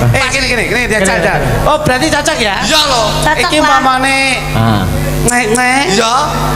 Gini diajak. Oh, berarti cocok ya? Iya loh. Iki mamane. Nek. Iya.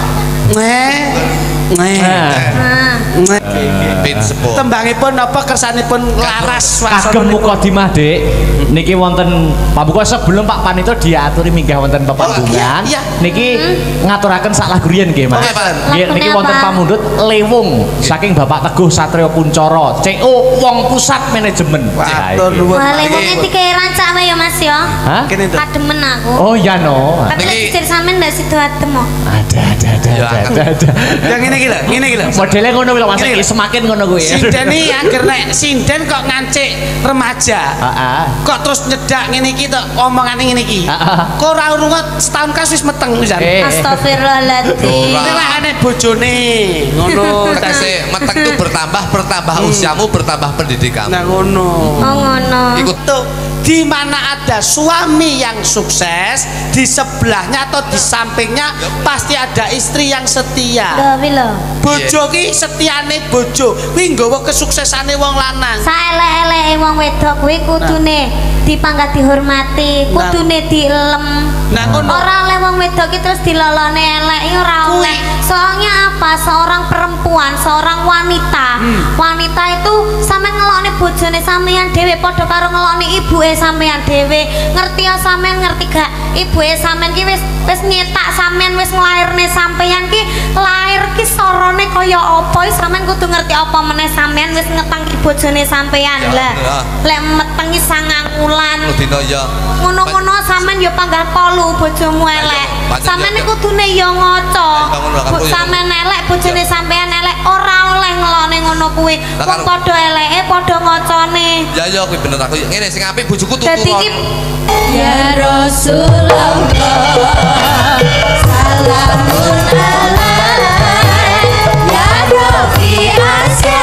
Pin sepuh. Tembangipun apa kersanipun laras kagem mukadimah Dik. Niki wonten pambuka sebelum Pak Panito diaturi minggah wonten pepanggungan. Niki ngaturaken sak lagu riyen nggih Mas. Nggih niki wonten pamundhut Lewung saking Bapak Teguh Satrio Kuncoro CO wong pusat manajemen. Matur nuwun. Wah, Lewung iki rancak wae ya Mas ya. Kene to. Kademen aku. Oh iya no. Tapi lek jujur sampean ndak sido adem kok. Ada. Yang ngene iki lho. Modelnya ngono lho Mas, semakin ngono kuwi. Sinden iki angger nek sinden kok ngancik remaja. Kok terus nyedak ngene iki tok omongane ngene iki. Kok ora urungot setahun kas wis meteng pisan. Astagfirullahaladzim. Tilakane bojone ngono. Tegese meteng itu bertambah usiamu, bertambah pendidikanmu. Nah ngono. Oh ngono. Ikut tuh di mana ada suami yang sukses, di sebelahnya atau di sampingnya pasti ada istri yang setia. Lho. Bojo ki setiane bojo kuwi nggawa kesuksesane wong lanang. Saelek-eleke wong wedok kuwi kudune dipangkat dihormati, kudune dielem. Nah ngono. Ora oleh wong wedok ki terus dilolone elek ora oleh. Soalnya apa? Seorang perempuan, seorang wanita. Wanita itu sampean ngelokne bojone sampean dhewe padha karo ngelokne ibuke sampean dhewe. Ngerti ya sampean ngerti gak? Ibuke sampean ki wis nyetak sampean wis nglairne sampean ki lair ki sorone kaya apa sampean kudu ngerti apa meneh sampean wis ngetang ki bojone sampean. Lah lek metengi 9 wulan dina ya ngono-ngono sampean ya panggah kolu bojomu elek. Sampean iku kudune ya ngaca. Sampean elek bojone sampean elek ora oleh ngelone ngono kuwi. Wong padha eleke padha ngacane. Ya kuwi bener aku. Ngene sing apik bojoku tuku. Dadi iki ya Rasulullah salamun alaik ya Rabbi Asya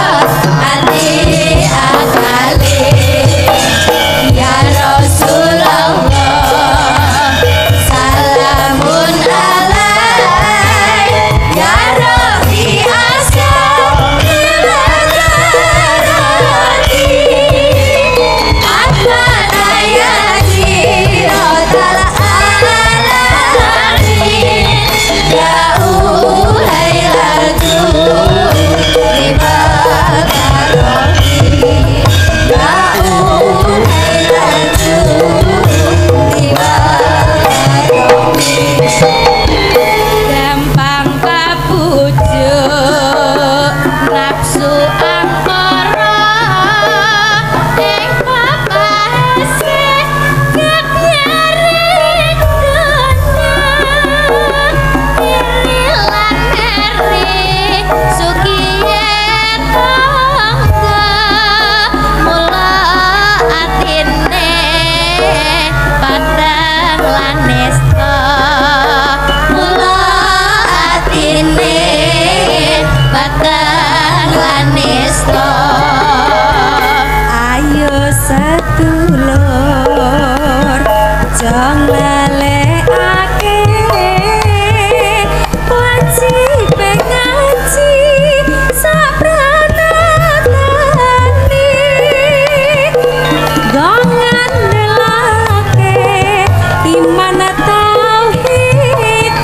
Rasulullah sedulur jong lelekake wajib ngaji sapranatane gongan nelake iman tauhid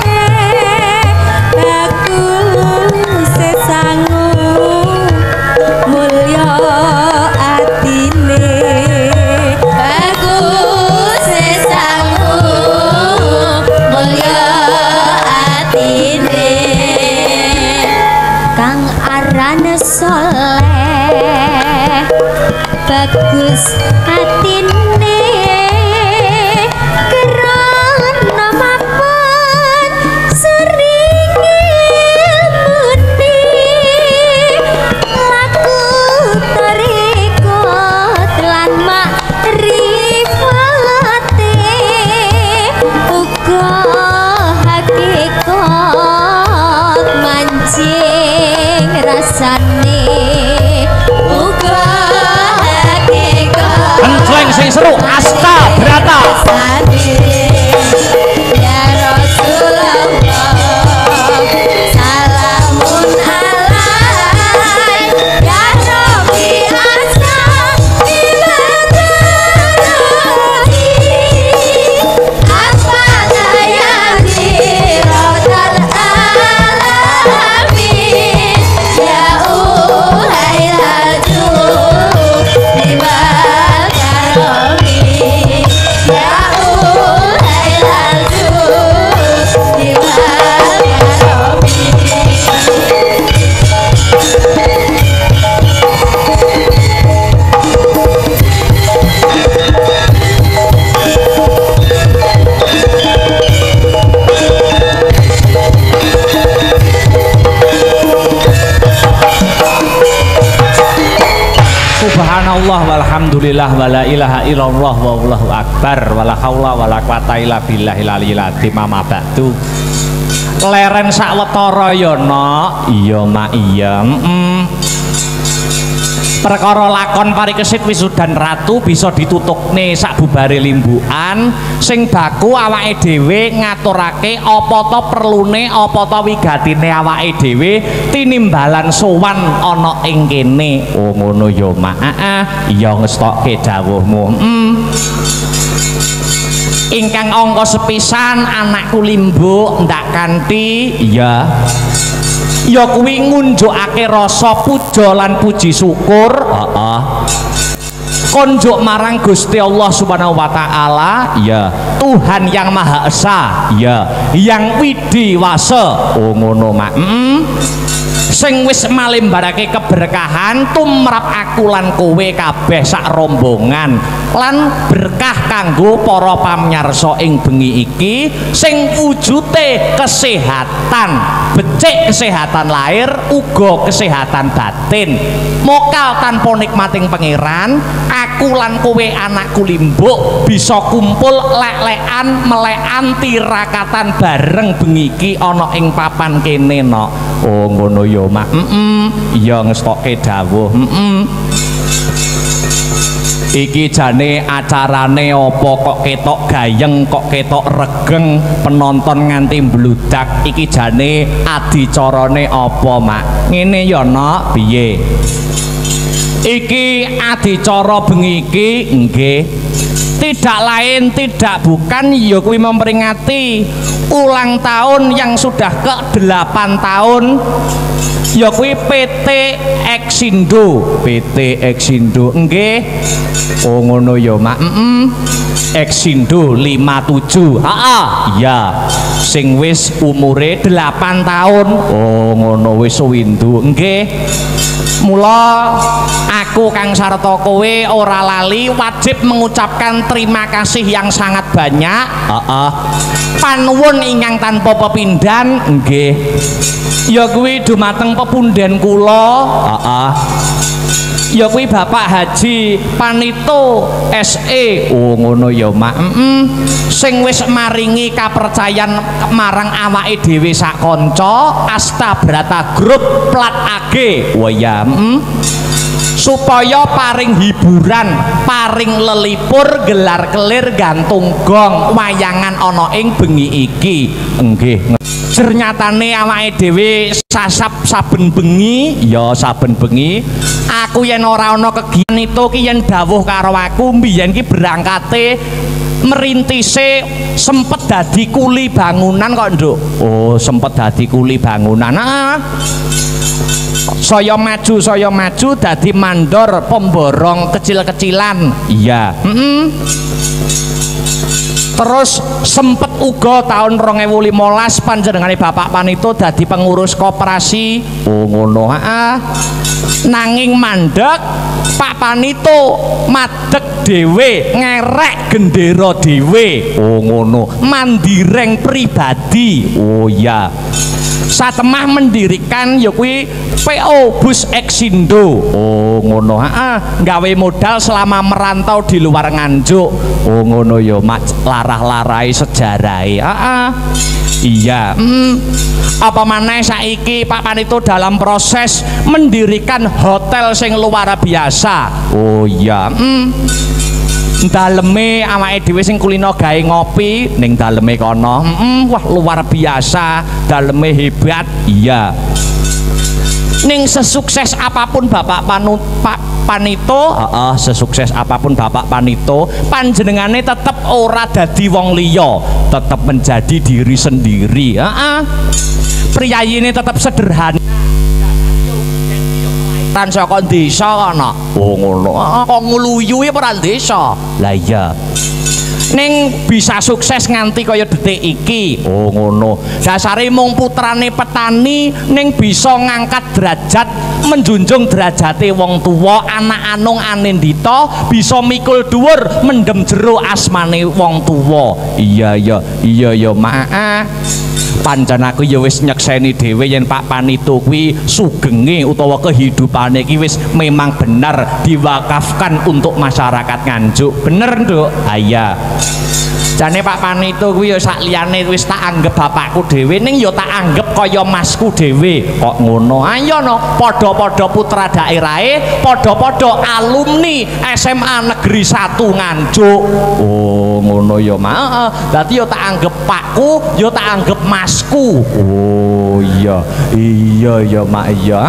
aku sesangu mulya atine aku sesangu mulya atine kang arane soleh bagus atine kerana mapan sering ilmune laku tarikot lan makrifate uga hakikat mancing rasane uga hakikat Enjleng sing seru Asta Brata ya Rasulullah salamun alaik ya Rabbi asa ibadati apa layani rodal alamin ya uhai laju ibal karomi ya uhai laju ibal karomi Subhanallah walhamdulillah wala ilaha illallah wallahu akbar wala haula wala quwata illa billahil aliyil azim amma ba'du. Leren sawetara ya nok iya mak iya perkara lakon parikesit wisudan ratu bisa ditutupne sakbubare limbukan sing baku awake dhewe ngaturake apa ta perlune apa ta wigatine awake dhewe tinimbalan sowan ana ing kene. Oh ngono ya mak iya ngestokke dawuhmu. Ingkang angka sepisan anakku limbuk ndak kanthi ya ya kuwi ngunjukake rasa puja lan puji syukur konjuk marang Gusti Allah Subhanahu wa taala ya Tuhan yang Maha Esa ya yang widiwasa. Oh ngono mak sing wis malembarake keberkahan tumrap aku lan kowe kabeh sak rombongan lan berkah kanggo para pamiyarsa ing bengi iki sing wujute kesehatan becik kesehatan lahir uga kesehatan batin mokal tanpa nikmating pangeran aku lan kowe anakku limbuk bisa kumpul lek-lekan melekan tirakatan bareng bengi iki ana ing papan kene no. Oh ngono ya mak iya ngestokke dawuh iki jane acarane apa kok ketok gayeng kok ketok regeng penonton nganti mbludak iki jane adicarane apa mak ngene ya nok piye iki adicara bengi iki nggih tidak lain tidak bukan ya kuwi memperingati ulang tahun yang sudah ke-8 tahun ya kuwi PT Exindo nggih. Oh ngono ya mak Exindo 57 ya sing wis umure 8 tahun. Oh ngono wis windu nggih. Mula aku Kang Sarta kowe ora lali wajib mengucapkan terima kasih yang sangat banyak. Panuwun ingkang tanpa pepindhan nggih. Ya kuwi dumateng pepundhen kula. Ya kuwi Bapak Haji Panito SE. Oh ngono ya mak sing wis maringi kapercayan marang awake dhewe sak kanca Asta Brata Group Plat AG. Wah ya supaya paring hiburan, paring lelipur, gelar kelir, gantung gong, wayangan ana ing bengi iki. Nggih. Ternyatane awake dhewe sasap saben bengi, ya saben bengi. Aku yen ora ana kegiatan itu ki yen dawuh karo aku mbiyen ki berangkate merintise sempet dadi kuli bangunan kok, Nduk. Oh, sempet dadi kuli bangunan. Saya maju dadi mandor pemborong kecil-kecilan. Iya. Terus sempet uga tahun 2015 panjenengane Bapak Panito dadi pengurus koperasi. Oh ngono. Nanging mandek Pak Panito madeg dhewe, ngerek gendera dhewe. Oh ngono. Mandireng pribadi. Oh iya. Satemah mendirikan ya kuwi PO Bus Eksindo. Oh ngono. Gawe modal selama merantau di luar Nganjuk. Oh ngono ya, larah-larai sejarahe. Iya. Apa maneh saiki Pak Panito dalam proses mendirikan hotel sing luar biasa. Oh iya. Daleme awake dhewe sing kulino gawe ngopi ning daleme kono. Wah luar biasa, daleme hebat. Iya. Ning sesukses apapun Bapak Panito, sesukses apapun Bapak Panito, panjenengane tetep ora dadi wong liya, tetep menjadi diri sendiri. Priyayine tetep sederhana. Tan saka desa ana. Oh ngono. Kok ngluyu ora desa. Lah iya. Ning bisa sukses nganti kaya detik iki. Oh ngono. Dasare mung putrane petani ning bisa ngangkat derajat, menjunjung derajate wong tuwa, anak anung anindita, bisa mikul dhuwur mendem jero asmane wong tuwa. Iya maaf. Pancen aku ya wis nyekseni dhewe yen Pak Panito kuwi sugenge utawa kehidupane iki wis memang benar diwakafkan untuk masyarakat Nganjuk. Bener, Nduk? Iya. Jane Pak Panito kuwi ya sak liyane wis tak anggap bapakku dhewe ning ya tak anggap kaya masku dhewe. Kok ngono? Ayo no, padha-padha putra daerahe, padha-padha alumni SMA Negeri 1 Nganjuk. Oh, ngono ya, Mak. Dadi ya tak anggap pakku, ya tak anggap masku. Oh, iya. Iya ya, Mak, iya.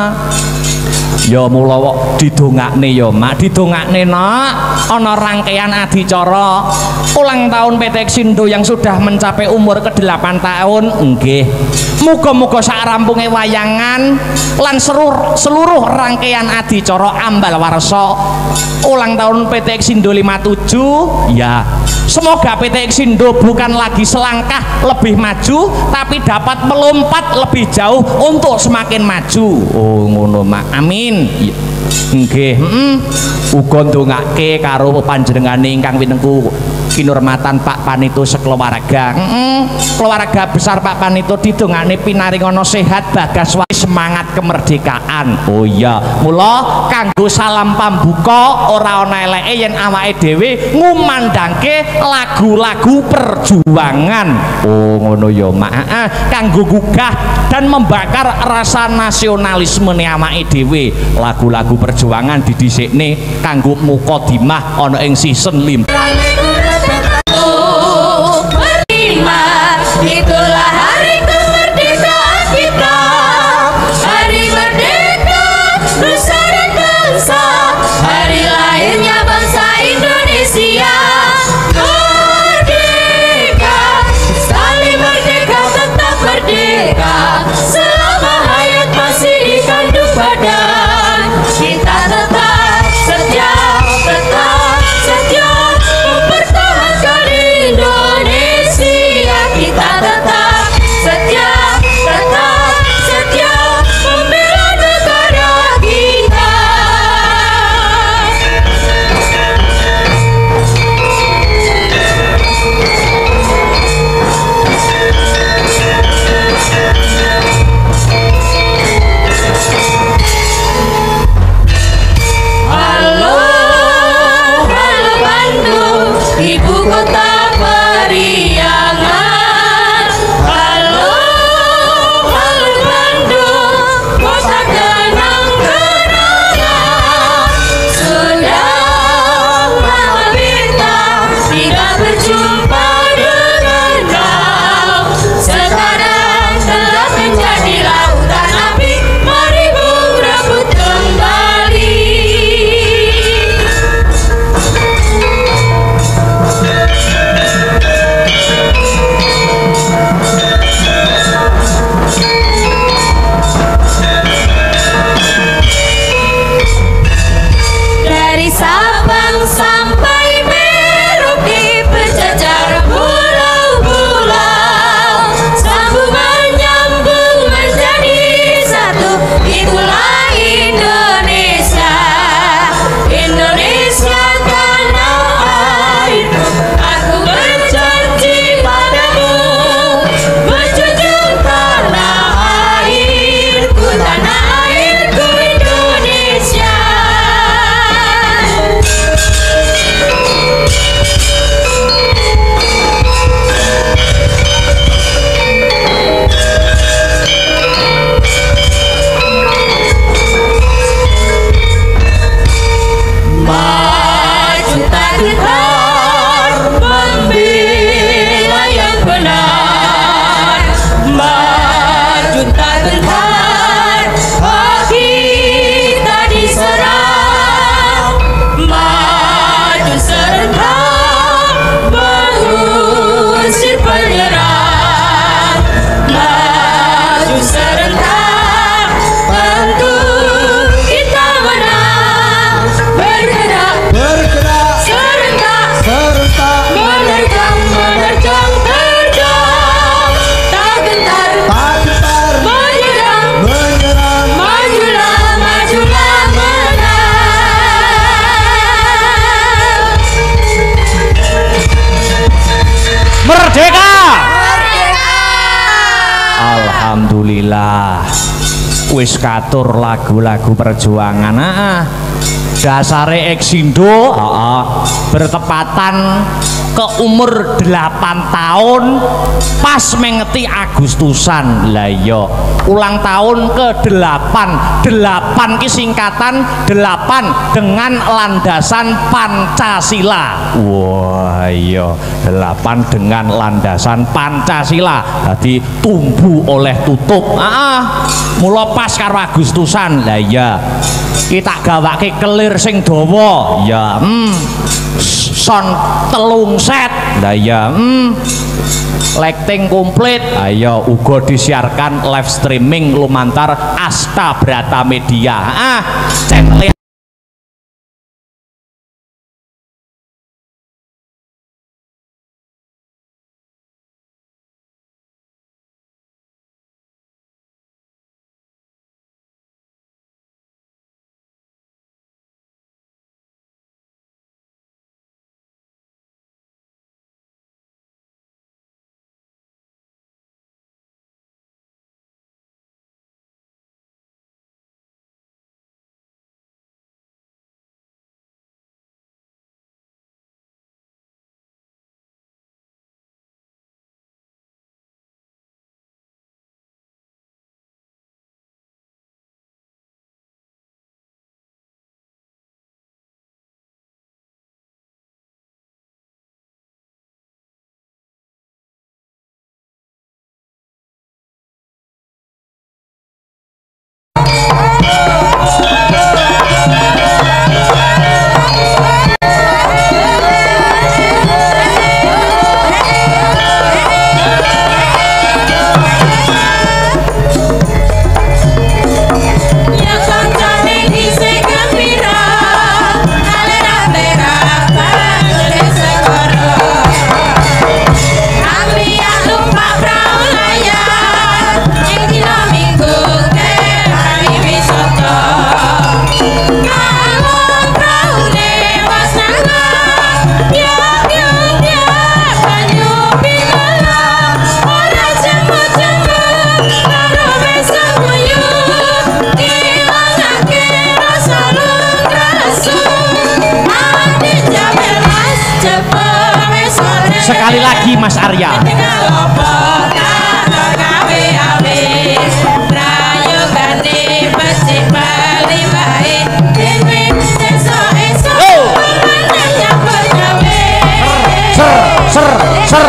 Ya mula didongakne ya Mak, didongakne Nak. Ana rangkaian adicara ulang tahun PT Eksindo yang sudah mencapai umur ke-8 tahun. Nggih. Muga-muga sak rampunge wayangan lan seluruh rangkaian adicara ambal warsa ulang tahun PT Eksindo 57 ya. Semoga PT Eksindo bukan lagi selangkah lebih maju tapi dapat melompat lebih jauh untuk semakin maju. Oh ngono Mak. Amin. Nggih, uga ndongake karo panjenengane ingkang winengku kinurmatan Pak Panito sekeluarga. Keluarga besar Pak Panito didongakne pinaringana sehat bagas semangat kemerdekaan. Oh iya, mula kanggo salam pambuka ora ana eleke yen awake dhewe ngumandangke lagu-lagu perjuangan. Oh ngono ya Mak. Kanggo gugah dan membakar rasa nasionalisme awake dhewe. Lagu-lagu perjuangan didhisikne kanggo mukadimah ana ing season 5. Itulah hari kemerdekaan kita, hari merdeka nusa dan bangsa, hari lahirnya bangsa Indonesia. Merdeka, saling merdeka, tetap merdeka, selama hayat masih dikandung badan. Kita tetap setia mempertahankan Indonesia. Kita tetap Sabang sampai Merauke berjajar pulau-pulau, sambungan nyambung menjadi satu, itulah Indonesia. Indonesia tanah airku, aku berjanji padamu, menjunjung tanah airku Indonesia. Maju tak gentar membela yang benar, maju tak gentar hak kita diserang, maju serentak mengusir penyerang, maju serentak tentu kita menang. Bergerak serentak menerjang terjang, tak gentar menyerang, majulah menang. Merdeka! Alhamdulillah. Wis katur lagu-lagu perjuangan. Dasare Eksindo bertepatan ke umur 8 tahun pas mengeti Agustusan. Lah iya, ulang tahun ke-8. 8 ki singkatan 8 dengan landasan Pancasila. Wah iya, 8 dengan landasan Pancasila. Jadi tumbuh oleh tutup. Mula pas karo Agustusan. Lah iya, kita gawake kelir sing dawa. Ya, son 3 set. Lah ya, lighting komplit. Ayo uga disiarkan live streaming lumantar Asta Brata Media. Channel sekali lagi Mas Arya. Ser.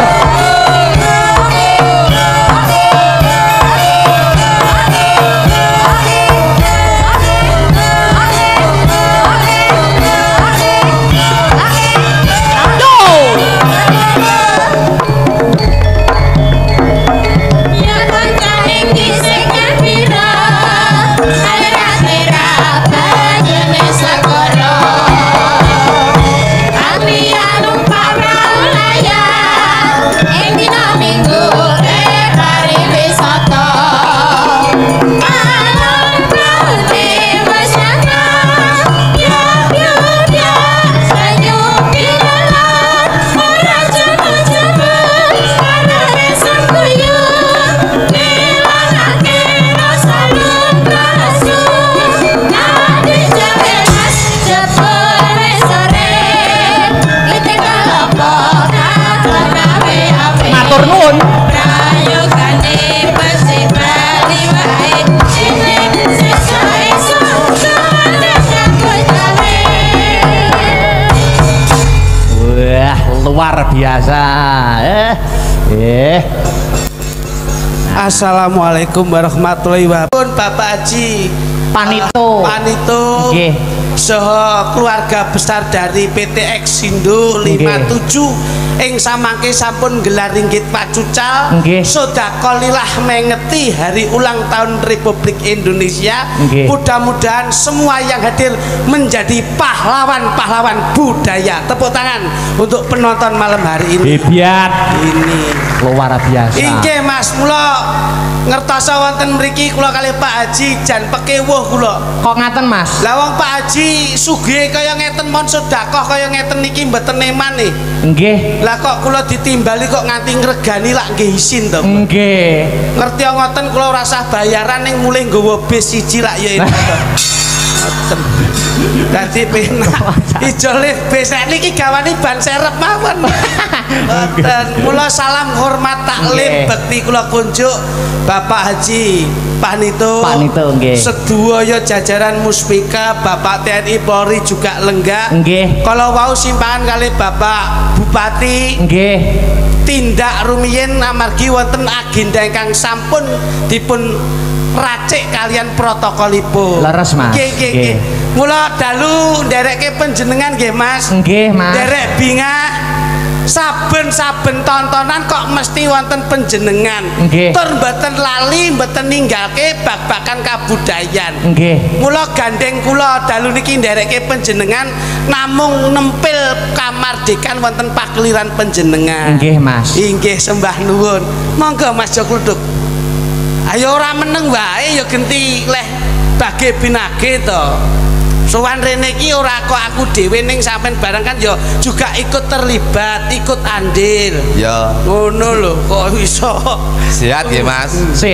luar biasa. Assalamualaikum warahmatullahi wabarakatuh. Bapak Haji Panito. Panito. Nggih. Saha keluarga besar dari PT Exindo 57 ing samangke sampun gelar ringgit pacucal sedekah mengeti hari ulang tahun Republik Indonesia. Mudah-mudahan semua yang hadir menjadi pahlawan-pahlawan budaya. Tepuk tangan untuk penonton malam hari ini. Hebat. Ini luar biasa. Inggih Mas, mula ngertosa wonten mriki kula kalih Pak Haji jan pekewuh kula. Kok ngaten Mas? Lah wong Pak Haji sugih kaya ngeten mon sedekah kaya ngeten niki mboten eman nih. Nggih. Lah kok kula ditimbali kok nganti ngregani lak nggih isin to. Nggih. Ngerti ngoten kula ora usah bayaran ning mulih nggawa bis siji lak ya enak to. Ngoten. Dadi penak. Ijole bis niki gawane ban serep mawon. Ngoten. Mula salam hormat taklim bekti kula kunjuk Bapak Haji Panito. Panito nggih. Sedaya jajaran Muspika, Bapak TNI Polri juga lenggah. Nggih. Kalau wau simpangan kali Bapak Bupati. Nggih. Tindak rumiyin amargi wonten agenda ingkang sampun dipun racik kalian protokolipun. Leres Mas. Nggih. Mula dalu nderekke panjenengan nggih Mas. Nggih Mas. Nderek bingah saben-saben tontonan kok mesti wonten panjenengan. Tur mboten lali mboten ninggalke bab-bakan kabudayan. Nggih. Mula gandeng kula dalu niki nderekke panjenengan namung nempil kamardikan wonten pakliran panjenengan. Nggih Mas. Inggih sembah nuwun. Monggo Mas Jokluduk. Ayo ora meneng wae ya genti leh bage binage to. Sowan rene iki ora kok aku dhewe ning sampean bareng kan ya juga ikut terlibat, ikut andil. Ya. Ngono lho kok iso. Sehat nggih Mas?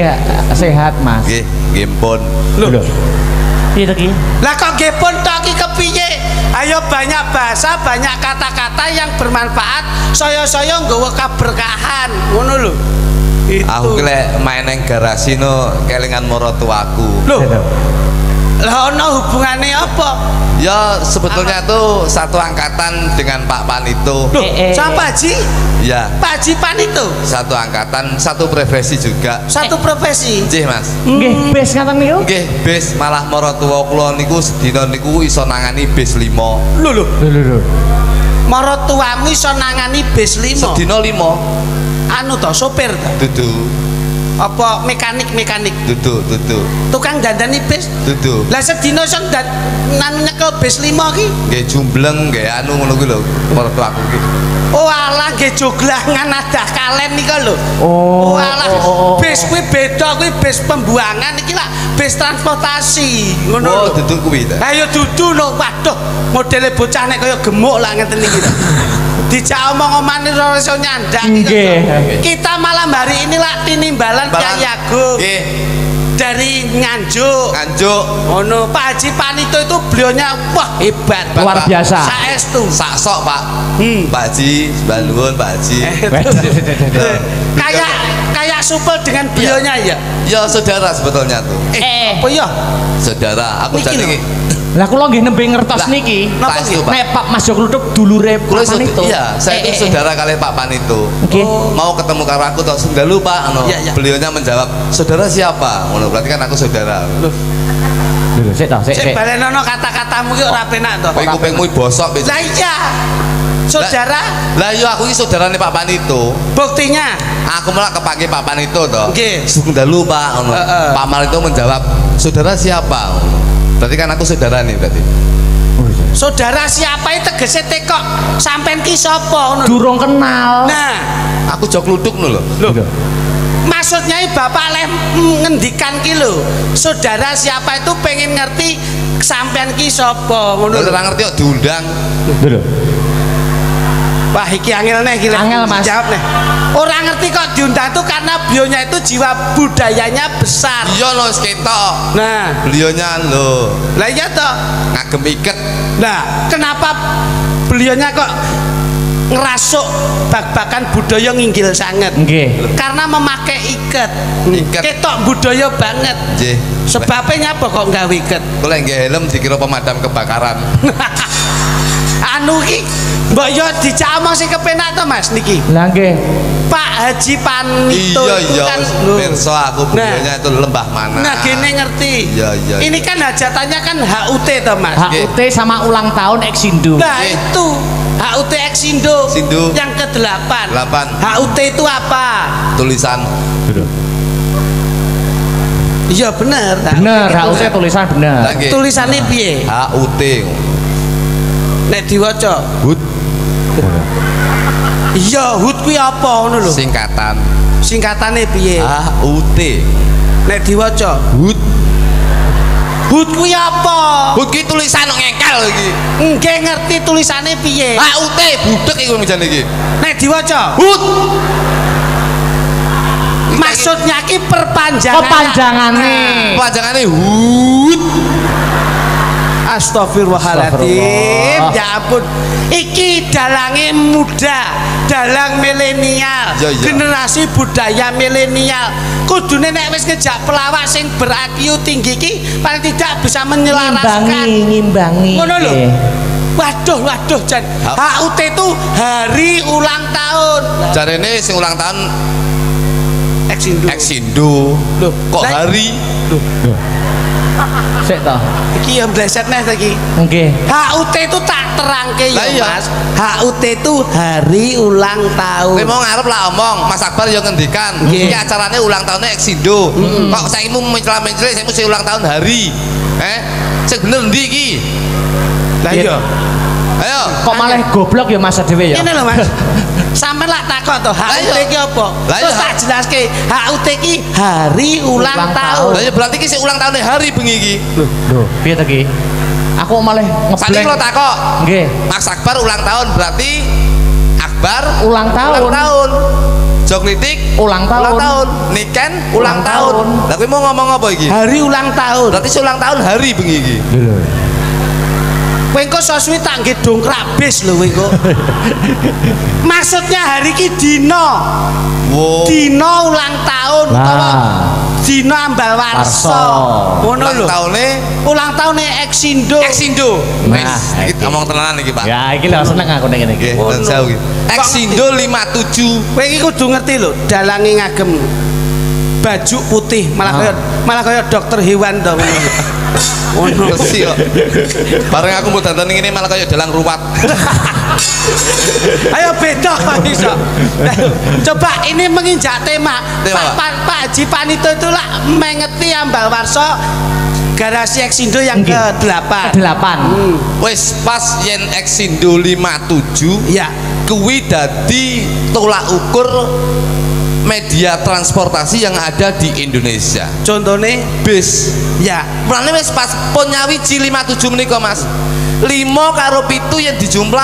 Sehat Mas. Nggih, nggih pun. Lho. Piye to ki? Lah kok nggih pun tok iki kepiye? Ayo banyak bahasa, banyak kata-kata yang bermanfaat. Saya nggawa keberkahan. Ngono lho. Aku ki lek main nang garasi no kelingan maratuaku. Lho. Lah ana hubungane apa? Ya sebetulnya tuh satu angkatan dengan Pak Panito. Loh, siapa Haji? Ya. Pak Haji Panito. Satu angkatan, satu profesi juga. Satu profesi. Nggih Mas. Nggih, bis ngaten niku? Nggih, bis malah maratuwa kula niku sedina niku iso nangani bis 5. Lho. Maratuwamu iso nangani bis 5. Sedina 5. Anu to, sopir to? Dudu. Apa mekanik? Dudu. Tukang dandani bis? Dudu. Lah sedina iso nyekel bis 5 ki? Nggih jumbleng nggih anu ngono kuwi lho, maratuwaku ki. Oh alah nggih joglangan adah kalen nika lho. Oh alah bis kuwi beda kuwi bis pembuangan iki lak bis transportasi ngono lho. Oh dudu kuwi ta. Ha ya dudu lho. Waduh modele bocah nek kaya gemuk lah ngeten iki. Dijak omong-omongan ora iso nyandak. Kita malam hari ini lah tinimbalan Kyai Agung. Nggih. Dari Nganjuk. Ono Pak Haji Panito itu beliaunya wah hebat, luar biasa. Saestu. Sak sok Pak. Pak Haji, Bandungan Pak Haji. Kayak supel dengan beliaunya ya. Ya saudara sebetulnya tuh. Apa ya? Saudara, aku jadi lah kula nggih nembe ngertos niki. Nek Pak Mas Jokluduk dulure Pak Panito. Iya, saya itu saudara kali Pak Panito. Mau ketemu karo aku tok senggalu Pak, beliaunya menjawab, "Saudara siapa?" Ngono, berarti kan aku saudara. Loh. Sik balenono kata-katamu ki ora penak to. Kowe kupingmu bosok. Lah iya. Saudara? Lah yo aku iki saudarane Pak Panito. Buktinya? Aku malah kepake Pak Panito to. Nggih. Senggalu Pak, ngono. Pak Panito menjawab, "Saudara siapa?" Berarti kan aku saudara nih berarti. Saudara siapa itu tegese tekok sampean ki sapa ngono. Durung kenal. Nah, aku Jokluduk lho. Maksudnya Bapak leh ngendikan ki lho. Saudara siapa itu pengen ngerti sampean ki sapa ngono. Ora ngerti kok diundang. Lho. Wah iki angel nih gila. Angel Mas. Jawab nih. Orang ngerti kok diundang tuh karena beliaunya itu jiwa budayanya besar. Iya loh ketok. Nah, beliaunya loh. Lah iya toh. Ngagem iket. Nah, kenapa beliaunya kok ngerasuk bak-bakan budaya nginggil sanget? Nggih. Karena memakai iket. Ketok budaya banget. Nggih. Sebabnya apa kok nggawe iket? Kula nggih helm dikira pemadam kebakaran. Anu ki Mbok yo dijak omong sing kepenak to Mas niki. Lah nggih. Pak Haji Panito iya kan pirsa aku beliaunya itu lembah mana. Nah gini ngerti. Iya. Ini kan hajatannya kan HUT to Mas. HUT sama ulang tahun Eksindo. Nah itu HUT Eksindo yang ke-8. HUT itu apa? Tulisan. Iya bener. Bener, HUT tulisan bener. Tulisannya piye? HUT. Nek diwaca HUT. Iya, HUT kuwi apa ngono lho? Singkatan. Singkatane piye? HUT. Nek diwaca HUT. HUT kuwi apa? HUT kuwi tulisan ngengkel iki. Nggih ngerti tulisane piye? HUT budek iku ngene iki. Nek diwaca HUT. Maksudnya ki perpanjangan. Panjangane HUT. Astagfirullahaladzim. Ya ampun. Iki dalange muda, dalang milenial, generasi budaya milenial. Kudune nek wis ngejak pelawak sing ber-IQ tinggi ki paling tidak bisa menyelaraskan. Ngimbangi. Ngono lho. Waduh Jan. HUT itu hari ulang tahun. Jarene sing ulang tahun Eksindo. Loh, kok hari? Loh. Sik to. Iki ya bleset neh iki. Nggih. HUT itu tak terangke ya Mas. HUT itu hari ulang tahun. Kowe mau ngarep lah omong, Mas Akbar yo ngendikan, iki acarane ulang tahunnya Eksindo. Kok saiki mu mencela-mencela sing mesti ulang tahun hari. Sing bener ndi iki? Lah iya. Ayo. Kok malah goblok ya Mas dhewe ya. Ngene lho Mas. Sampe lak takok to, HUT iki apa? Terus tak jelaske, HUT iki hari ulang tahun. Lah ya berarti iki sing ulang tahun hari bengi iki. Lho, piye to iki? Aku malah ngebleng. Saiki kula takok. Nggih. Mas Akbar ulang tahun berarti Akbar ulang tahun. Joklitik ulang tahun. Niken ulang tahun. Lah kowe mau ngomong apa iki? Hari ulang tahun. Berarti sing ulang tahun hari bengi iki. Lho. Kowe engko soswi tak nggih dongkrak bis lho kowe engko. Maksudnya hari ki dina. Wow. Dina ulang tahun utawa dina ambal warsa. Ngono lho. Ulang tahune Eksindo. Wis, iki ngomong tenanan iki, Pak. Ya, iki lho seneng aku ning ngene iki. Nggih, jauh iki. Eksindo 57. Kowe iki kudu ngerti lho, dalange ngagem baju putih malah kaya dokter hewan to ngono. Ono sih kok. Bareng aku mau dandan ngene malah kaya dalang ruwat. Ayo beda iso. Coba ini menginjak tema. Pak Haji Panito itu lah mengeti ambal warsa garasi Eksindo yang ke-8. Wis pas yen Eksindo 57 ya kuwi dadi tolak ukur media transportasi yang ada di Indonesia. Contohnya bis. Ya, mulane wis pas pon nyawiji 57 menika Mas. 5 karo 7 yang dijumlah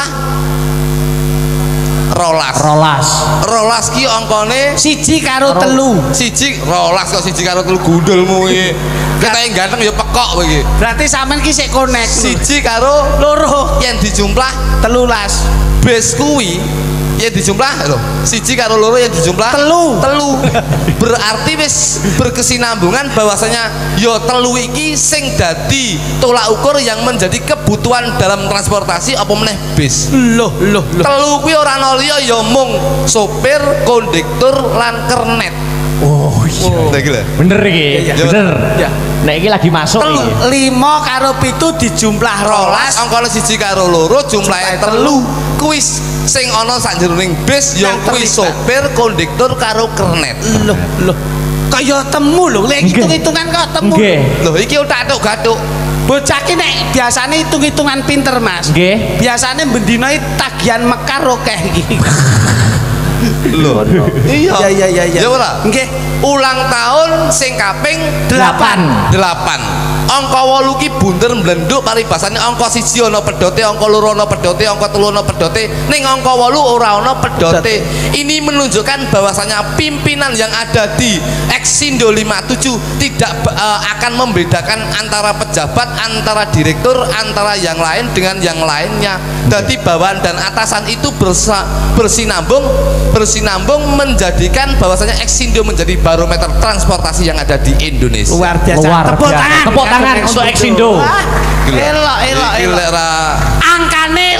rolas ki angkane 1 karo 3. 1 rolas kok 1 karo 3 gundulmu iki. Ketae ganteng ya pekok kowe iki. Berarti sampean ki sik connect. 1 karo 2 yang dijumlah 13. Bis kuwi yang dijumlah lho 1 karo 2 yang dijumlah 3. Berarti wis berkesinambungan bahwasanya yo 3 iki sing dadi tolak ukur yang menjadi kebutuhan dalam transportasi apa meneh bis. Loh 3 kuwi ora ana liya ya mung sopir, kondektur lan kernet. Oh iya. Bener iki. Bener. Ya. Nek iki lagi masuk iki. 5 karo 7 dijumlah rolas, angkane 1 karo 2 jumlahe 3. Kuwi sing ana sakjeroning bis ya kuwi sopir, kondektur karo kernet. Loh. Kaya temu lho, lek hitung-hitungan kok temu. Lho iki utak-utak. Bocah ki nek biasane hitung-hitungan pinter Mas. Nggih. Biasane bendina tagihan mekar akeh iki. Lho. Iya. Ya ora? Nggih. Ulang tahun sing kaping 8. Angka 8 ki bunder mblenduk paribasane angka 1 ana pedote, angka 2 ana pedote, angka 3 ana pedote, ning angka 8 ora ana pedote. Ini menunjukkan bahwasanya pimpinan yang ada di Eksindo 57 tidak akan membedakan antara pejabat, antara direktur, antara yang lain dengan yang lainnya. Jadi bawahan dan atasan itu bersinambung menjadikan bahwasanya Eksindo menjadi barometer transportasi yang ada di Indonesia. Luar biasa. Tepuk tangan untuk Eksindo. Elok. Angkane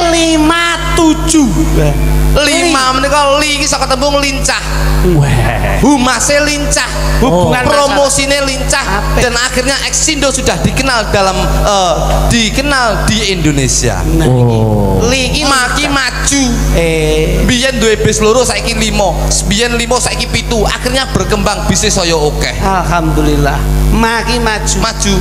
57. 5 menika li iki saka tembung lincah. Humase lincah, hubungan promosine lincah dan akhirnya Exindo sudah dikenal dikenal di Indonesia. Li iki maki maju. Biyen duwe bis loro saiki 5, biyen 5 saiki 7. Akhirnya berkembang bisnis saya oke. Alhamdulillah. Maki maju.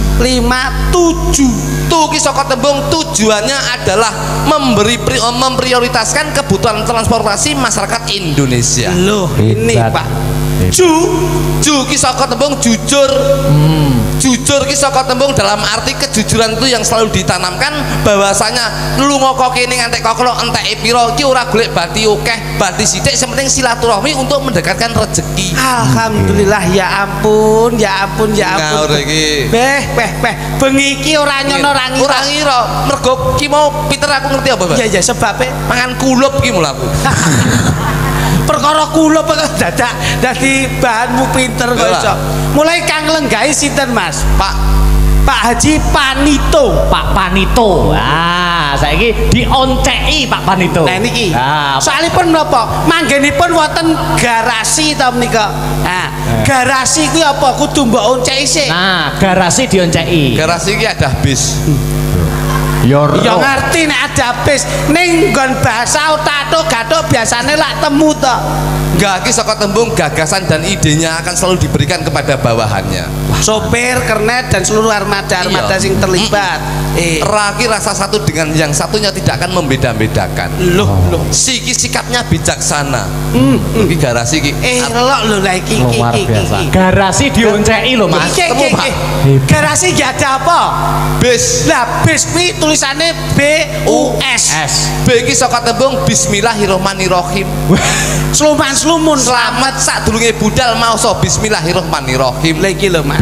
57. Tuh ki saka tembung tujuannya adalah memprioritaskan kebutuhan transportasi masyarakat Indonesia. Loh, ini Pak. Ju ki saka tembung jujur. Jujur ki saka tembung dalam arti kejujuran itu yang selalu ditanamkan bahwasanya lunga kok kene ngantek koklo enteke pira ki ora golek bati akeh, bati sithik, sementing silaturahmi untuk mendekatkan rezeki. Alhamdulillah, ya ampun, ya ampun, ya ampun. Ngawur iki. Beh, bengi iki ora nyono ora ngira. Ora ngira, mergo ki mau Peter aku ngerti apa, Pak? Iya, sebabnya mangan kulup ki mulaku. Perkara kula kok dadak dadi bahanmu pinter kok iso. Mulai kang lenggahi sinten Mas? Pak Haji Panito. Pak Panito. Ah, saiki dionceki Pak Panito. Nah niki. Soalipun menapa? Manggenipun wonten garasi ta menika. Nah, garasi kuwi apa? Kudu mbok onceki sik. Nah, garasi dionceki. Garasi iki ada bis. Ya ngerti nek ada bis ning nggon bahasa otak-atik biasane lak temu to. Enggak, ki saka tembung gagasan dan idenya akan selalu diberikan kepada bawahannya. Sopir, kernet dan seluruh armada sing terlibat. Raki rasa satu dengan yang satunya tidak akan membeda-bedakan. Loh, siki sikapnya bijaksana. Iki garasi iki. Elok lho lah iki. Garasi dionceki lho Mas. Temu Pak. Garasi iki ada apa? Bis. Lah bis kuwi tulisannya BUS. B iki saka tembung Bismillahirrahmanirrahim. Slumun selamat sadurunge budal maoso Bismillahirrahmanirrahim. Lah iki lho Mas.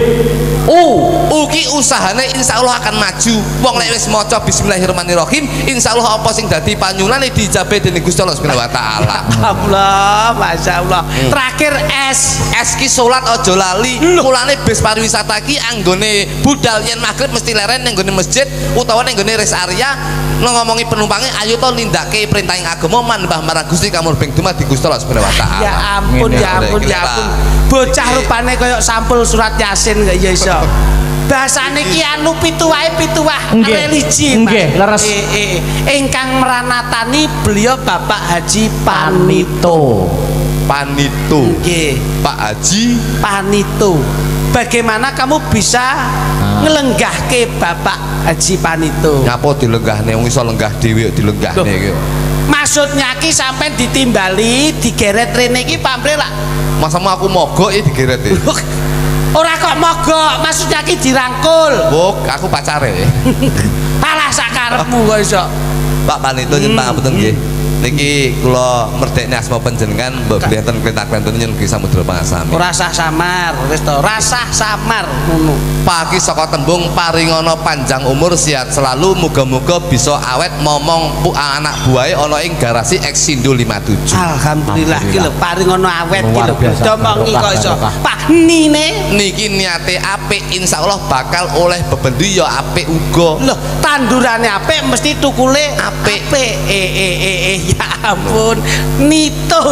U ki usahane insyaallah akan maju. Wong lek wis maca Bismillahirrahmanirrahim, insyaallah apa sing dadi panyunane dijabe dening Gusti Allah Subhanahu wa taala. Allah, masyaallah. Terakhir S ki salat aja lali. Mulane bis pariwisata ki anggone budal yen magrib mesti leren ning gone masjid utawa ning gone rest area ngomongi penumpangnya ayo to nindake perintah agama manembah marang Gusti kamurbeng dumadi Gusti Allah Subhanahu wa taala. Ya ampun, ya ampun, ya ampun. Bocah rupane koyo sampul surat Yasin gak ya iso. Bahasane ki anu pituwah religi Mas. Nggih, leres. Ingkang meranatani beliau Bapak Haji Panito. Nggih, Pak Haji Panito. Bagaimana kamu bisa ngelenggahke Bapak Haji Panito? Nyapa dilenggahne wong iso lenggah dhewe dilenggahne iki. Maksudnya ki sampai ditimbali digeret rene ki pamrih lah. Masamu aku mogok iki digeret iki. Ora kok mogok, maksudnya ki dirangkul. Buk, aku pacare. Alah sakarepmu kok iso. Pak Panito nyun pangapunten nggih. Niki kula merdekne asma panjenengan mbok benten klentang-klentun nyun Ki Samudra Pangasami. Ora sah samar, wis to, rasah samar ngono. Pagi saka tembung paringono panjang umur sehat selalu muga-muga bisa awet momong anak buahe ana ing garasi Exindo 57. Alhamdulillah ki lho paringono awet ki lho. Domongi kok iso. Pak nine niki niate apik insyaallah bakal oleh bebendu ya apik uga. Loh, tandurane apik mesti tukule apik. Ya ampun, Nito.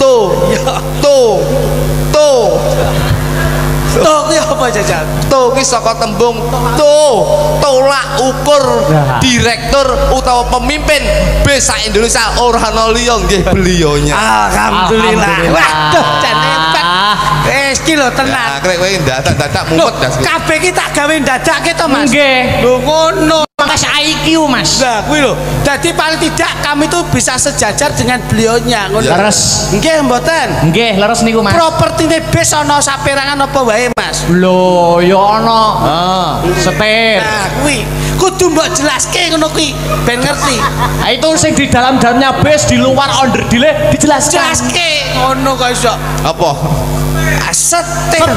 Tuh ki apa jajan? Tuh ki saka tembung tolak ukur direktur utawa pemimpin bis Indonesia ora ana liya nggih beliaunya. Alhamdulillah. Waduh, jan hebat. Wis ki lho tenan. Krek kowe dadak mumet das. Kabeh ki tak gawe ndadake to, Mas. Nggih. Lho ngono. Mas IQ Mas. Nah, kuwi lho. Dadi paling tidak kami itu bisa sejajar dengan beliaunya ngono. Leres. Nggih mboten? Nggih, leres niku Mas. Propertine bis ana saperangan apa wae, Mas? Lho, ya ana. Setir. Nah, kuwi kudu mbok jelaske ngono kuwi ben ngerti. Itu sing di dalamnya bis, di luar onderdile dijelaskan. Jelaske ngono kok iso. Apa? Setir.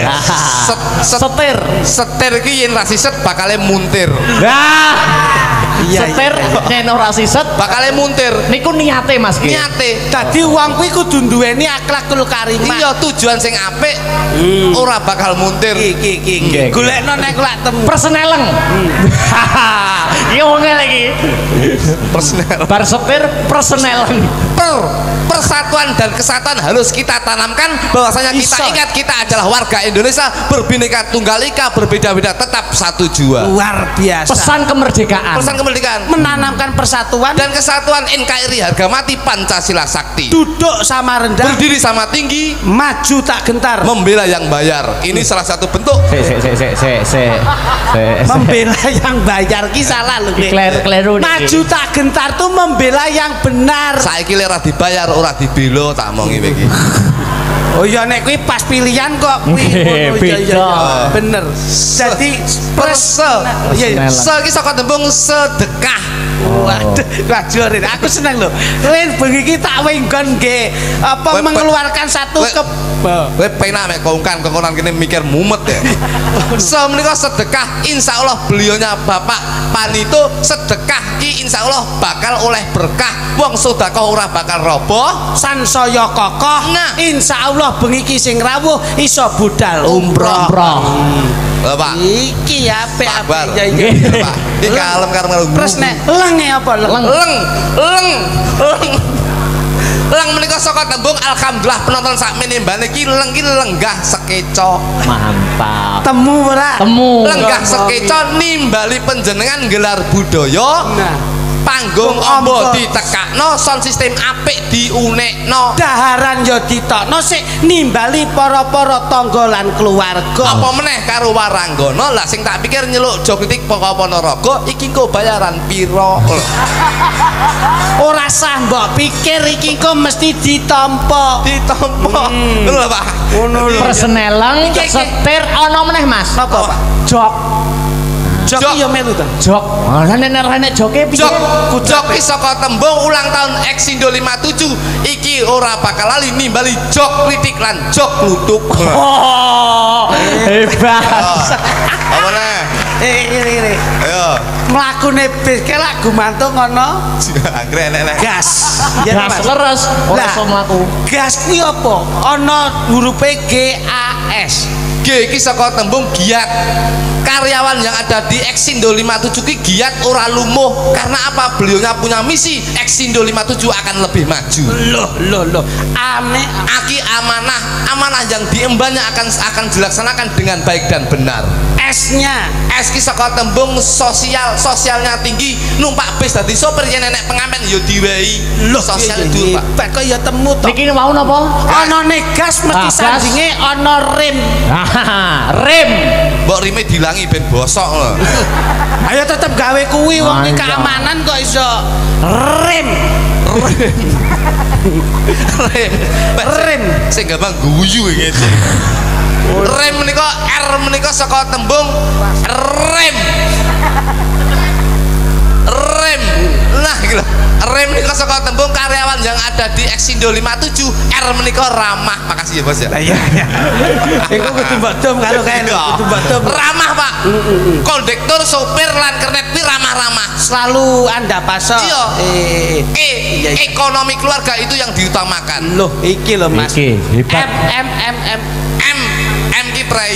Setir. Setir iki yen ra siset bakale muntir. Nah. setir yen ora siset bakale muntir. Niku niate Mas nggih. Niate. Dadi wong kuwi kudu duweni akhlakul karimah. Iya, tujuan sing apik ora bakal muntir. Iki. Golekno nek lak temu. Perseneleng. Iki wong iki. Personel. Bar setir perseneleng. Persatuan dan kesatuan harus kita tanamkan bahwasanya kita ingat kita adalah warga Indonesia berbineka tunggal ika, berbeda-beda tetap satu jua. Luar biasa. Pesan kemerdekaan. Pesan kemerdekaan Menanamkan persatuan dan kesatuan NKRI harga mati Pancasila sakti. Duduk sama rendah, Berdiri sama tinggi, maju tak gentar. membela yang bayar. Ini salah satu bentuk Membela yang bayar ki salah lho. Kleru. Maju tak gentar tuh membela yang benar. Saiki lek ora dibayar ora dibela tak omongi iki. Oh iya nek kuwi pas pilihan kok kuwi Beda. bener. Jadi iya Iki saka tembung sedekah. waduh wajurin aku seneng lho. Len bengi iki tak wenggon nggih apa mengeluarkan satu ke Kowe penak mek kongkan kene mikir mumet ya. Menika sedekah insyaallah beliaunya Bapak Panito sedekah ki insyaallah bakal oleh berkah. Wong sedekah ora bakal roboh, sansaya kokoh. Nah. Insyaallah bengi iki sing rawuh iso budal umroh. Bapak. Iki apik Akbar. iya. Pak. Iki kalem karo Terus nek lenge apa leng? Leng menika saka tembung alhamdulillah penonton sak menembane iki leng ki lenggah sekeca. Mantap. Temu ora? Temu. Lenggah sekeca nimbali panjenengan gelar budaya. Nah. Panggung ombo ditekakno, sound system apik diunekno. Daharan yo ditokno sik nimbali para-para tangga lan keluarga. Apa meneh karo waranggana lah sing tak pikir nyeluk Jogritik Pokok Ponorogo iki engko bayaran piro? Ora sah mbok pikir iki kok mesti ditampa. Ngono lho Pak. Ngono lho. Perseneleng setir ana meneh Mas. Apa Pak? Jok. Jok yo melu to. Jok. Lah nek joke piye? Jok ki saka tembung ulang tahun Eksindo 57 iki ora bakal lali nimbali jok kritik lan jok kluthuk. Oh, hebat. Apa neh? Ini. Ayo. Mlakune bis ke lagu mantung ngono. Anggrek enek. Gas. Gas leres ora iso mlaku. Gas kuwi apa? Ana hurufe GAS. G iki saka tembung giat. Karyawan yang ada di Eksindo 57 ki giat ora lumuh karena apa? Beliaunya punya misi Eksindo 57 akan lebih maju. Loh. Aneh. Aki amanah yang diembannya akan dilaksanakan dengan baik dan benar. S-nya S ki saka tembung sosialnya tinggi, numpak bis dadi sopir yen nenek pengamen ya diwehi. Loh, Sosial dhuwur Pak. Pak kok ya temu to. Niki mau napa? Ana gas mesti sandinge ana rem. Rem. Mbok rime dilangi ben bosok lho. Ayo tetep gawe kuwi wong iki keamanan kok iso rem. Sing gampang guyu iki. Rem menika R menika saka tembung rem. Nah iki lho. Rem menika saka tembung karyawan yang ada di Eksindo 57. R menika ramah. Makasih ya Bos ya. Iya. Iku kudu mbok dom karo kae kudu mbok dom. Ramah Pak. Kondektur, sopir lan kernet kuwi ramah-ramah. Selalu Anda pasok. Iya. Ekonomi keluarga itu yang diutamakan. Loh, iki lho Mas. Iki hebat. M ki prei.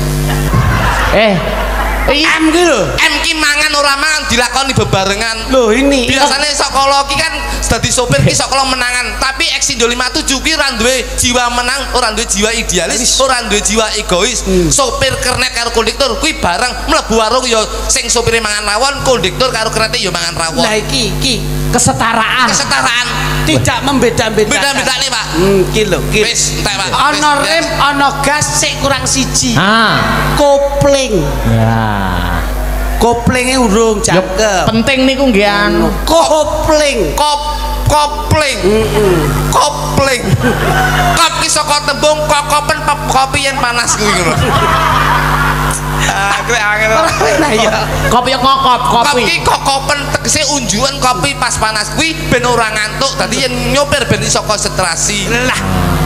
M ki lho. M ki mangan ora mangan dilakoni bebarengan. Loh ini. Biasanya sekolah ki kan dadi sopir ki sekolah menangan, tapi Eksindo 57 ki ora duwe jiwa menang, ora duwe jiwa idealis, ora duwe jiwa egois. Sopir kernet karo kondektur kuwi bareng mlebu warung ya sing sopire mangan rawon, kondektur karo kernete ya mangan rawon. Lah iki Kesetaraan. tidak membeda-bedakan. Beda-bedane Pak. Ki lho, ki. Wis entek Pak. Ana rem, ana gas sik kurang siji. Kopling. Ya. Koplinge urung jangkep. Penting niku nggih anu. Kopling. Kopling. Kopling. Kop ki saka tembung kokopen kopi yen panas kuwi ngono. Anggrek angel. Nah ya. Kopi ngokop, kopi. Kopi kokopen tegese unjuan kopi pas panas kuwi ben ora ngantuk. Dadi yen nyopir ben iso konsentrasi. Lah.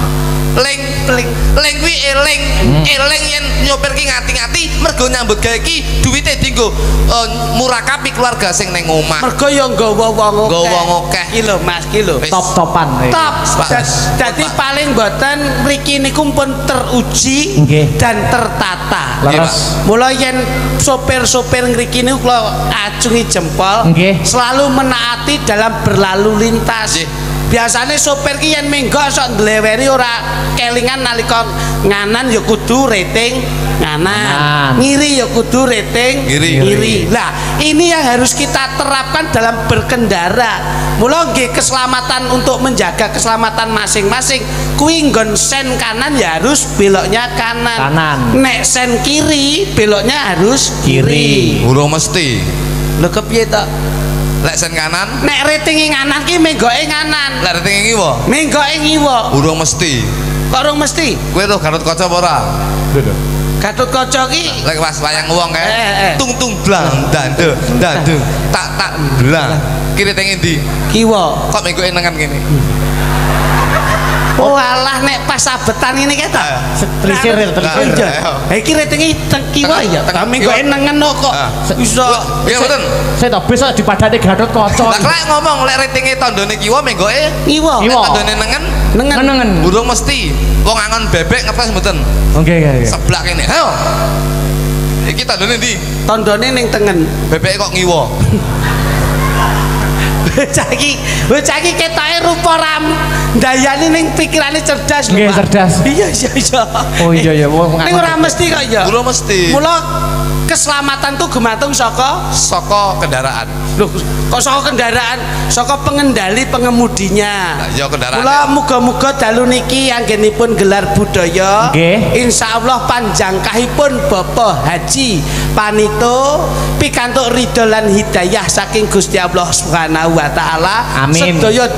Ling kuwi eling yen nyopir ki ngati-ngati mergo nyambut gawe ki duwite dienggo murakabi keluarga sing ning omah. Mergo ya nggawa wong akeh. Iki lho Mas, iki lho. Top-topan. Top. Dadi paling mboten mriki niku pun teruji dan tertata. Leres. Mula yen sopir-sopir ngriki niku kula acungi jempol selalu menaati dalam berlalu lintas. Biasanya sopir ki yen menggok sok ngleweri ora kelingan nalika nganan ya kudu rating nganan. Ngiri ya kudu rating ngiri. Lah, ini yang harus kita terapkan dalam berkendara. Mula nggih keselamatan untuk menjaga keselamatan masing-masing. Kuwi nggon sen kanan ya harus beloknya kanan. Nek sen kiri beloknya harus kiri. Urung mesti. Lho kepiye to? Lek sen kanan, nek ratingi nganan ki menggoke nganan. Lek ratingi ngiwa, menggoke ngiwa. Urung mesti. Kok urung mesti? Kowe tuh Gatot Kaca apa ora? Gatot Kaca ki lek pas wayang wong kae. Tung blang dandu tak blang. Kiri teng endi? Kiwa. Kok menggoke nengen kene? Oh alah nek pas sabetan ngene ki ta. Trisir. Iki ratingi teng kiwa ya. Menggoke nengen kok iso. Ya mboten. Saya tak bisa dipadani Gatot Kaca. Lah klek ngomong lek ratinge tandane kiwa menggoke ngiwa. Tandane nengen. Urung mesti. Wong angon bebek ngetes mboten. Oke. Seblak kene. Ayo. Iki tandane ndi? Tandane ning tengen. Bebek kok ngiwa. Bocah iki ketoke rupa ram ndayani ning pikirane cerdas lho. Nggih, cerdas. Iya. Oh iya. Ning ora mesti kok ya. Ora mesti. Mula keselamatan tuh gumantung saka kendaraan. Loh, kok saka kendaraan? Saka pengendali pengemudinya. Lah ya kendaraan. Mula muga-muga dalu niki anggenipun gelar budaya. Insyaallah panjangkahipun Bapak Haji Panito pikantuk ridho lan hidayah saking Gusti Allah Subhanahu wa taala. Amin. Sedaya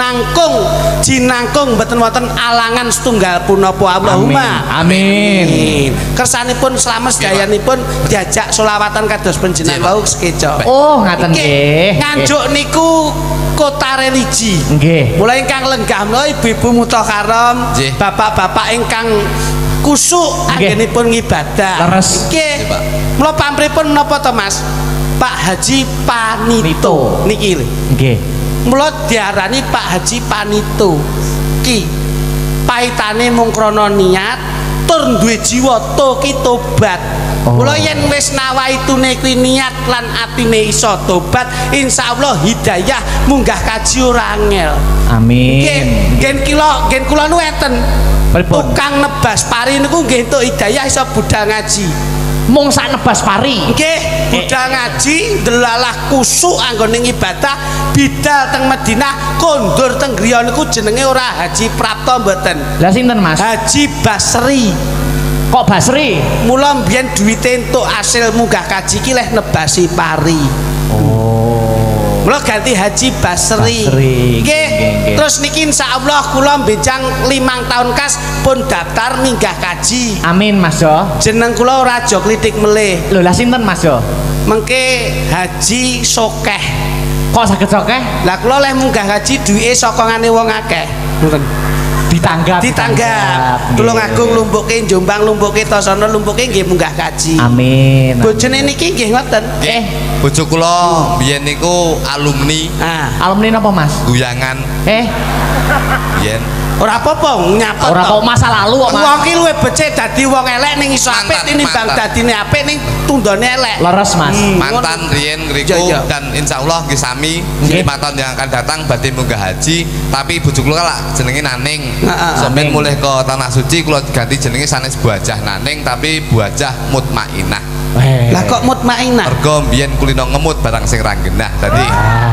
jinangkung mboten wonten alangan setunggal punapa Allahumma. Amin. Kersanipun selamat sedayanipun diajak selawatan kados panjenengan wau sekeca. Oh, ngaten nggih. Nganjuk niku kota religi. Nggih. Mulai ingkang lenggah menawa ibu-ibu mutakaram, bapak-bapak ingkang kusuk anggenipun ngibadah. Leres. Nggih. Mula pamripun menapa to Mas? Pak Haji Panito niki lho. Nggih. Mula diarani Pak Haji Panito. Ki paitane mung krana niat tur duwe jiwa ki tobat. Mula yen wis nawaitune kuwi niat lan atine iso tobat, insyaallah hidayah munggah kaji ora angel. Amin. Nggih, gen kula nu enten. Tukang nebas pari niku nggih entuk hidayah iso budal ngaji. Mung sak nebas pari. Nggih, budal ngaji delalah kusuk anggone ibadah bidal teng Madinah, kondur teng griya niku jenenge ora Haji Prapto mboten. Lah sinten Mas? Haji Basri. Kok Basri? Mula mbiyen duwite entuk asil munggah kaji ki leh nebasi pari. Mula ganti Haji Basri. Nggih. Terus niki insyaallah kula benjang 5 tahun kas pun daftar minggah kaji. Amin Mas Jo. Jeneng kula ora aja klitik melih. Lho lah sinten Mas Jo? Mengke Haji Sokeh. Kok saged Sokeh? Lah kula leh munggah kaji duwike sokongane wong akeh. Ngoten. Ditanggap. Tulung Agung lumpuke Jombang lumpuke Tosana lumpuke nggih munggah kaji. Amin. Bojone niki nggih ngoten. Bojo kula biyen niku alumni. Alumni napa Mas? Guyangan. Biyen. Ora apa-apa nyapa. Ora kok masa lalu kok Mas. Wong ki luwih becik dadi wong elek ning iso apik tinimbang dadine apik ning tundone elek. Leres Mas. Mantan riyen ngriku dan insyaallah nggih sami 5 tahun yang akan datang badhe munggah haji, tapi bojo kula lak jenenge Naning. Sampeyan mulih ke tanah suci kula ganti jenenge sanes Buajah Naning tapi Buajah Mutmainah. Lah kok Mutmainah? Mergo mbiyen kulino ngemut barang sing ra genah dadi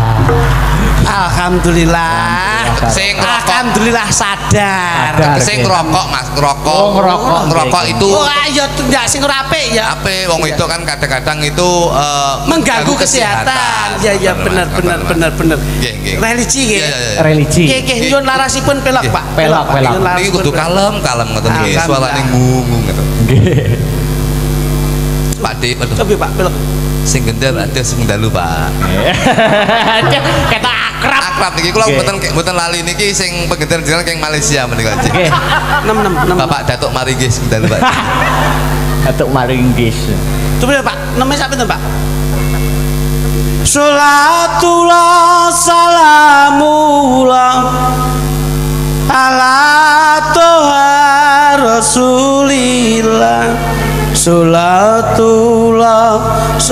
alhamdulillah. Alhamdulillah sadar. Sing ngerokok Mas, ngerokok. Oh, ngerokok. Ngerokok itu. Oh, ya ndak sing ora apik ya. Apik wong itu kan kadang-kadang itu mengganggu kesehatan. Ya bener. Nggih. Religi nggih. Religi. Nggih, nyuwun larasipun pelok, Pak. Pelok. Niki kudu kalem ngoten nggih. Suarane ngungung ngoten. Nggih. Pak Dik, Coba Pak pelok. sing gender aduh sing dalu Pak. Kata akrab. Akrab niki kula mboten lali niki sing penggender jenengan keng Malaysia menika. Nggih. 6 Bapak Datuk Maringgih sing dalu Pak. Datuk Maringgih. Coba Pak, namanya siapa itu Pak? Salatullah salamullah ala toha rasulillah salatullah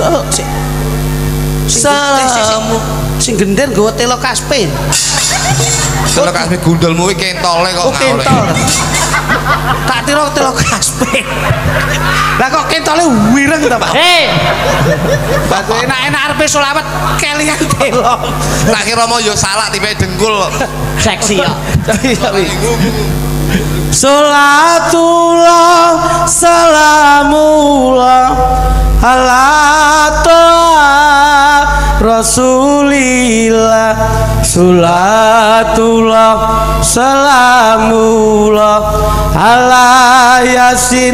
salamu sing gender nggawa telo kaspe. Telo kaspe gundulmu iki kentole kok ngawur. Tak tiro telo kaspe. Lah kok kentole wireng to, Pak? Batu enak-enak arepe selawat kelingan telo. Tak kira mau yo salak tipe dengkul kok. Seksi kok. Salatullah salamullah ala toha rasulillah salatullah salamullah ala yasin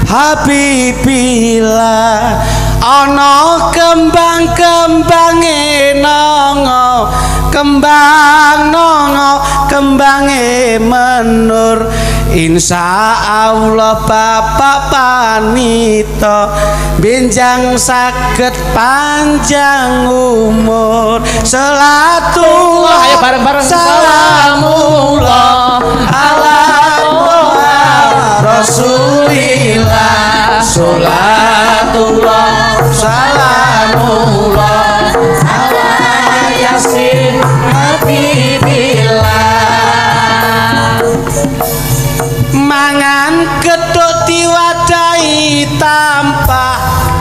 habibillah ana kembang-kembange nongo kembang nongo kembange menur insya Allah Bapak Panito benjang saged panjang umur salatullah ayo bareng-bareng salamullah ala rasulillah salatullah salamullah ala yasin habibillah mangan gedhok diwadahi tanpa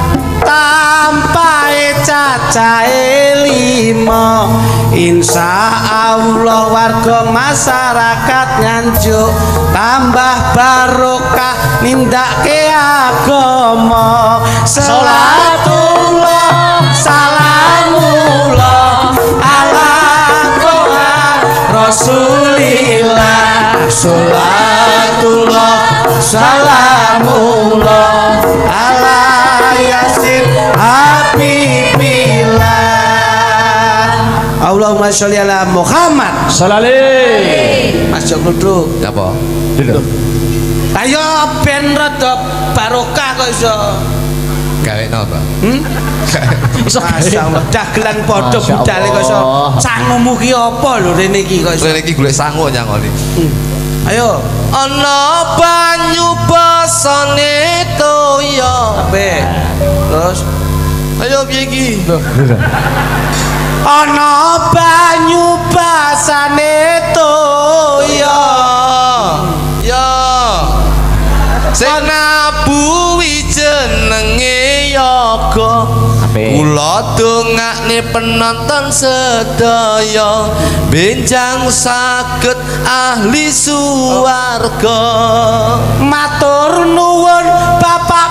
cacahe 5 insya Allah warga masyarakat nganjuk tambah barokah nindake agama salatullah salamullah ala toha rasulillah salatullah salamullah ala yasin habibillah Allahumma sholli ala Muhammad sallallahu Mas Joko duduk Apa? dulu. ayo ben rada barokah kok iso Gawe napa? Masya Allah dagelan padha budale kok iso sangumu ki apa lho rene iki kok iso Rene iki golek sangu nyangoni. ayo Ana banyu basane toya. ape terus Ayo piye iki? ana banyu basane toya Ya. Sing nabuhi jenenge yoga. Kula dongakne penonton sedaya benjang saged ahli suwarga. matur nuwun Bapak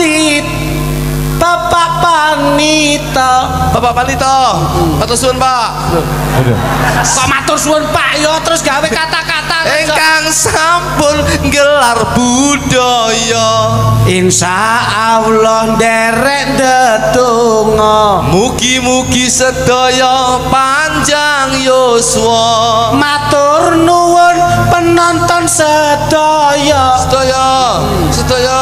Panito Bapak Panito, matur suwun Pak. kok matur suwun Pak yo terus gawe kata-kata Ingkang sampun gelar budaya. insya Allah nderek ndedonga Mugi-mugi sedaya panjang yuswa. matur nuwun penonton sedaya Sedaya, sedaya.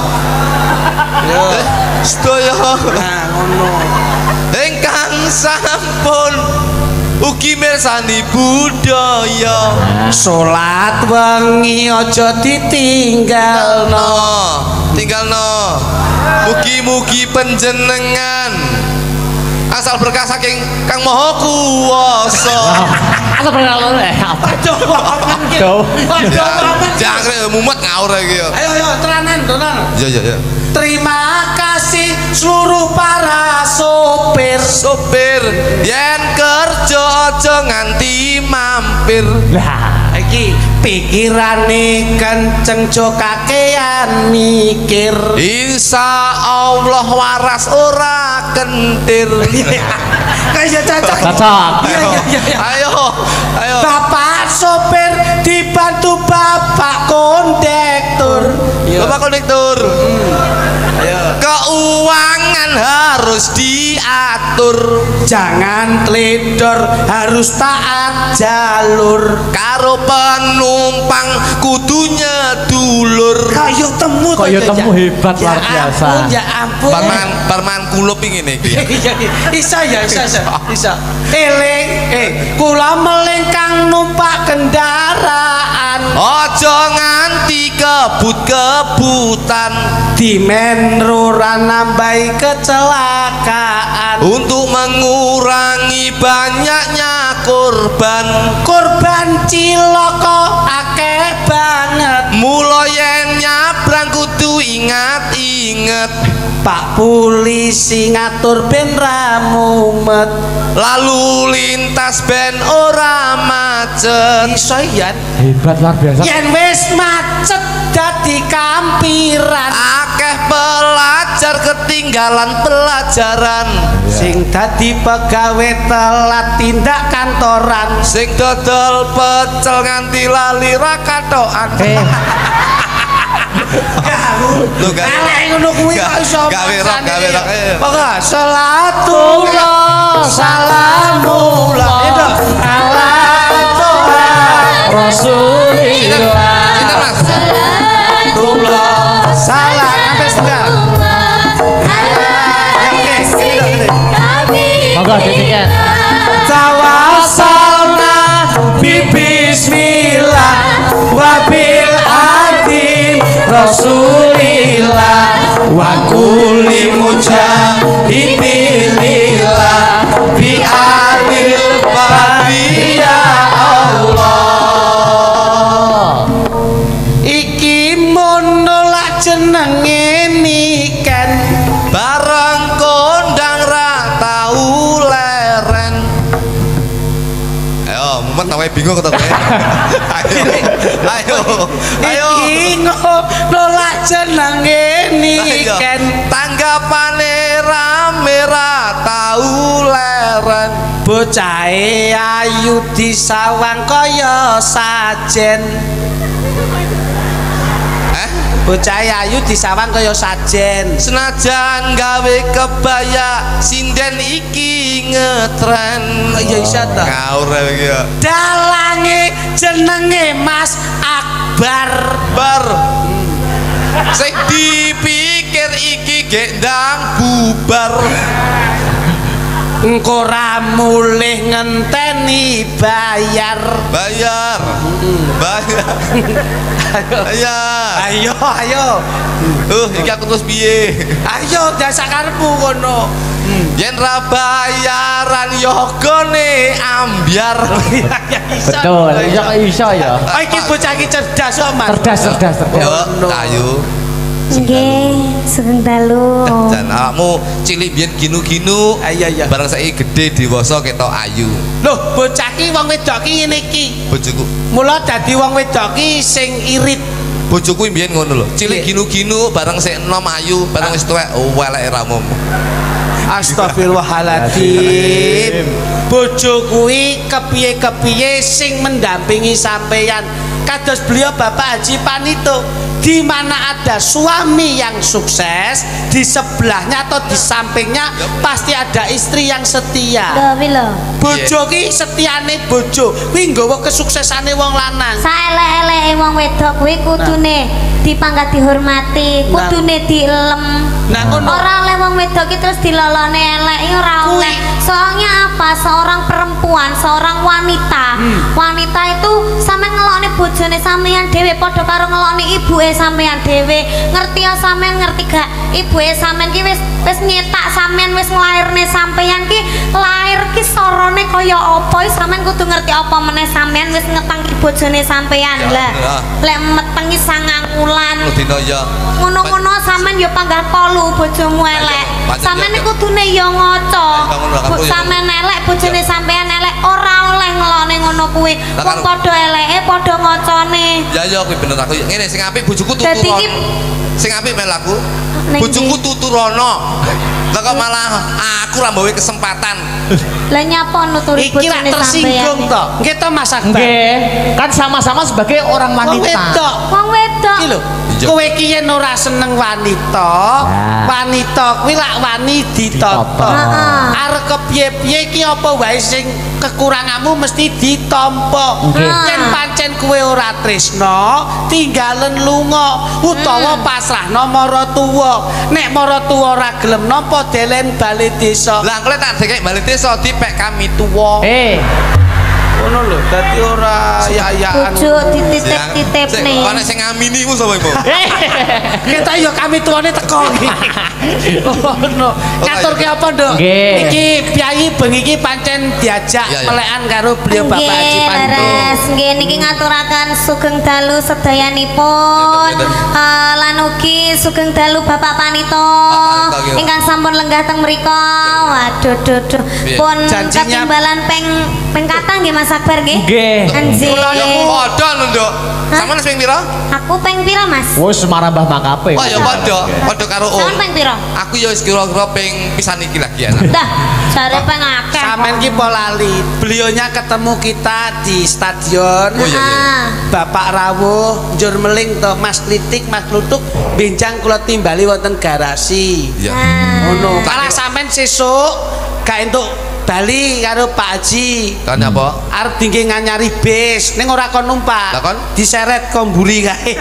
Sedaya. nah ngono Ingkang sampun ugi mirsani budaya. salat wengi aja ditinggalno Tinggalno. Mugi-mugi panjenengan asal berkah saking Kang Maha Kuwasa. Asal berkah apa? Jangan mumet ngawur iki. ayo tenanan Ya ya ya. terima kasih seluruh para sopir Sopir yen kerja aja nganti mampir. Lah, iki pikirane kenceng jo kakean mikir Insya Allah waras ora kentir. kayak cocok cocok. Ayo, ayo. Bapak sopir dibantu Bapak kondektur Bapak kondektur. Keuangan harus harus diatur, jangan teledor, harus taat jalur. Karo penumpang kudunya dulur. Kayu temu Kok ya temu hebat ya luar biasa. Ampun, ya ampun. Parman kula pingin iki. Isa ya, isa. Eling, kula melengkang numpak kendaraan. Ojo nganti kebut-kebutan, Dimenruran nambahi kecelakaan. untuk mengurangi banyaknya korban. Korban cilaka akeh banget. Mula yen nyabrang kudu ingat-inget, Pak polisi ngatur ben ra mumet. lalu lintas ben ora macet. Iso ya. Hebat luar biasa. Yen wis macet dadi kampiran. Akeh pelajar ketinggalan pelajaran, Sing dadi pegawe telat tindak kantoran. sing dodol pecel nganti lali ra katokan. Lho gak Elek ngono kuwi kok iso. gawe rok. Pokoke salatullah salamullah itu ala Tuhan Rasulillah. Cinta Mas. Salatullah salam sampai setengah. Monggo ditiket. Tawassalna bi bismillah wa bil adim Rasulillah wa kulli mujahidillah bi alil babi ya Allah. Iki mono lak jenenge niken Bareng kondang ra tau leren. Ayo, mumet nawe bingung kata gue. Ayo. iki ngono lak jenenge niken Tanggapane rame ra tau leren. bocahe ayu disawang kaya sajen. Bocahe ayu disawang kaya sajen. Senajan gawe kebaya sinden iki ngetren. Ya isa ta. Ngaur iki ya. Dalange jenenge Mas Akbar. Bar. Sing dipikir iki gek ndang bubar. Engko ra mulih ngenteni bayar. Bayar. Ayo. Iki aku terus piye? Ayo dasa karepmu kono. Yen ra bayaran yo gone ambyar. Betul. Iso ya. Oh, iki bocah iki cerdas kok, Mas. Cerdas. Yo, ayo. Nggih, sugeng dalu. Jan awakmu cilik biyen ginu-ginu. Iya. Bareng saiki gede dewasa ketok ayu. Loh, bocah ki wong wedok ki ngene iki. Bojoku. Mula dadi wong wedok ki sing irit. Bojoku mbiyen ngono lho. Cilik ginu-ginu bareng sik enom ayu, bareng wis tuwek weleke ramum. Astagfirullahaladzim. Bojo kuwi kepiye-kepiye sing mendampingi sampeyan. Kados beliau Bapak Haji Panito, di mana ada suami yang sukses, di sebelahnya atau di sampingnya pasti ada istri yang setia. Lho, pi lho. Bojo ki setiane bojo kuwi nggawa kesuksesane wong lanang. Saelek-eleke wong wedok kuwi kudune dipangkat dihormati, kudune dielem. Nah, ngono. Ora oleh wong wedok ki terus dilolone elek ora oleh. Soalnya apa? Seorang perempuan, seorang wanita. Wanita itu sampean ngelokne bojone sampean dhewe padha karo ngelokne ibuke sampean dhewe. Ngerti ya sampean, ngerti gak? Ibuke sampean ki wis nyetak sampean, wis nglairne sampean ki lair ki sorone kaya apa? Sampean kudu ngerti apa meneh sampean wis ngetang bojone sampean. Lah, lek metengi 9 wulan. Dina ya. Ngono-ngono sampean ya panggah kolu bojomu elek. Sampean iku kudune ya ngaca. Sampean elek bojone sampean elek ora oleh ngelone ngono kuwi. Wong padha eleke padha ngacane. Ya kuwi bener aku. Ngene sing apik bojoku tutu Dadi iki rono. Sing apik melaku. Ning Bojoku ndi? tutu rono. Lah kok malah aku ra mbawe kesempatan. Lah nyapa nuturi Iki ra bojone tersinggung sampean. to. Nggih to Mas Akbar. Nggih, kan sama-sama sebagai orang Wong wanita. wedok. Wong wedok. Iki lho. Kowe ki yen ora seneng wanita, wanita kuwi lak wani ditata. Arep kepiye-piye ki apa wae sing kekuranganmu mesti ditampa. Yen pancen kowe ora tresna, tinggalen lunga utawa pasrahna maratuwa. Nek maratuwa ora gelem nampa delen bali desa. Lah kowe tak dekek bali desa dipek kami tuwa. Ngono lho, dadi ora ya-yaan. Bojo dititip-titipne. Kok nek sing ngamini ku sapa iku? Kita yo kami tuane teko iki. Ngono. Ngaturke apa, Nduk? Iki piyayi bengi iki pancen diajak melekan karo beliau Bapak Haji Pandu. Leres, nggih niki ngaturaken sugeng dalu sedayanipun. Lan ugi sugeng dalu Bapak Panito ingkang sampun lenggah teng mriku. Waduh, duh. Pun ketimbalan peng kathah nggih Mas Akbar nggih. Nggih. Anjir. Padha lho, Nduk. Sampeyan ping pira? Aku peng pira, Mas? Wis marambah makape. Oh ya padha karo Sampeyan peng pira? Aku ya wis kira-kira ping pisan iki lagi enak. Dah, jare peng akeh. Sampeyan ki lali. Beliaunya ketemu kita di stadion. Oh iya. Bapak rawuh njur meling to Mas Klitik, Mas Klutuk benjang kula timbali wonten garasi. Iya. Ngono. Malah sampean sesuk gak entuk bali karo Pak Haji. Kan apa? Arep dingke nganyari bis, ning ora kon numpak. Lah kon diseret kon mburi kae.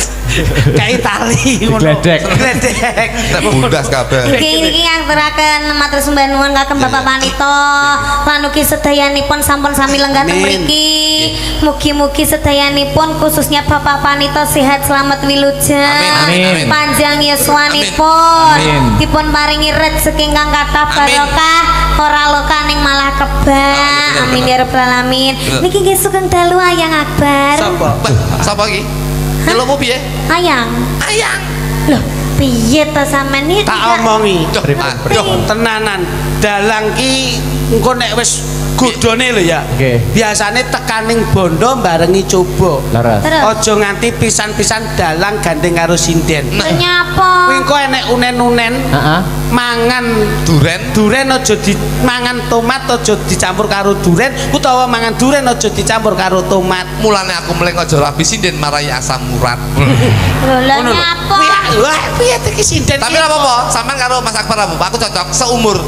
Kae tali ngono. Gledek. Nek bundas kabeh. Iki ngaturaken matur sembah nuwun kagem Bapak Panito lan ugi sedayanipun sampun sami lenggah teng mriki. Mugi-mugi sedayanipun khususnya Bapak Panito sehat selamat wilujeng. Amin. Panjang yuswanipun. Dipun paringi rezeki ingkang kathah barokah, ora loka ning malah kebak. Amin ya rabbal alamin. Niki nggih sugeng dalu Ayang Akbar. Sapa iki? Celokmu piye? Ayang. Loh, piye to sampean iki? Tak omongi. Aduh, Tenanan. Dalang ki engko nek wis godhone lho ya. Biasane tekaning bondo barengi coba. Terus. Aja nganti pisan-pisan dalang gandeng karo sinden. Nyapa? Kuwi engko enek unen-unen. Mangan duren aja dimangan tomat aja dicampur karo duren utawa mangan duren aja dicampur karo tomat. mulane aku mleng aja rabi sinden marai asam urat. Lho nyapa? Wah, piye iki sinden? Tapi ora apa-apa, sampean karo Mas Akbar apa? Aku cocok seumur.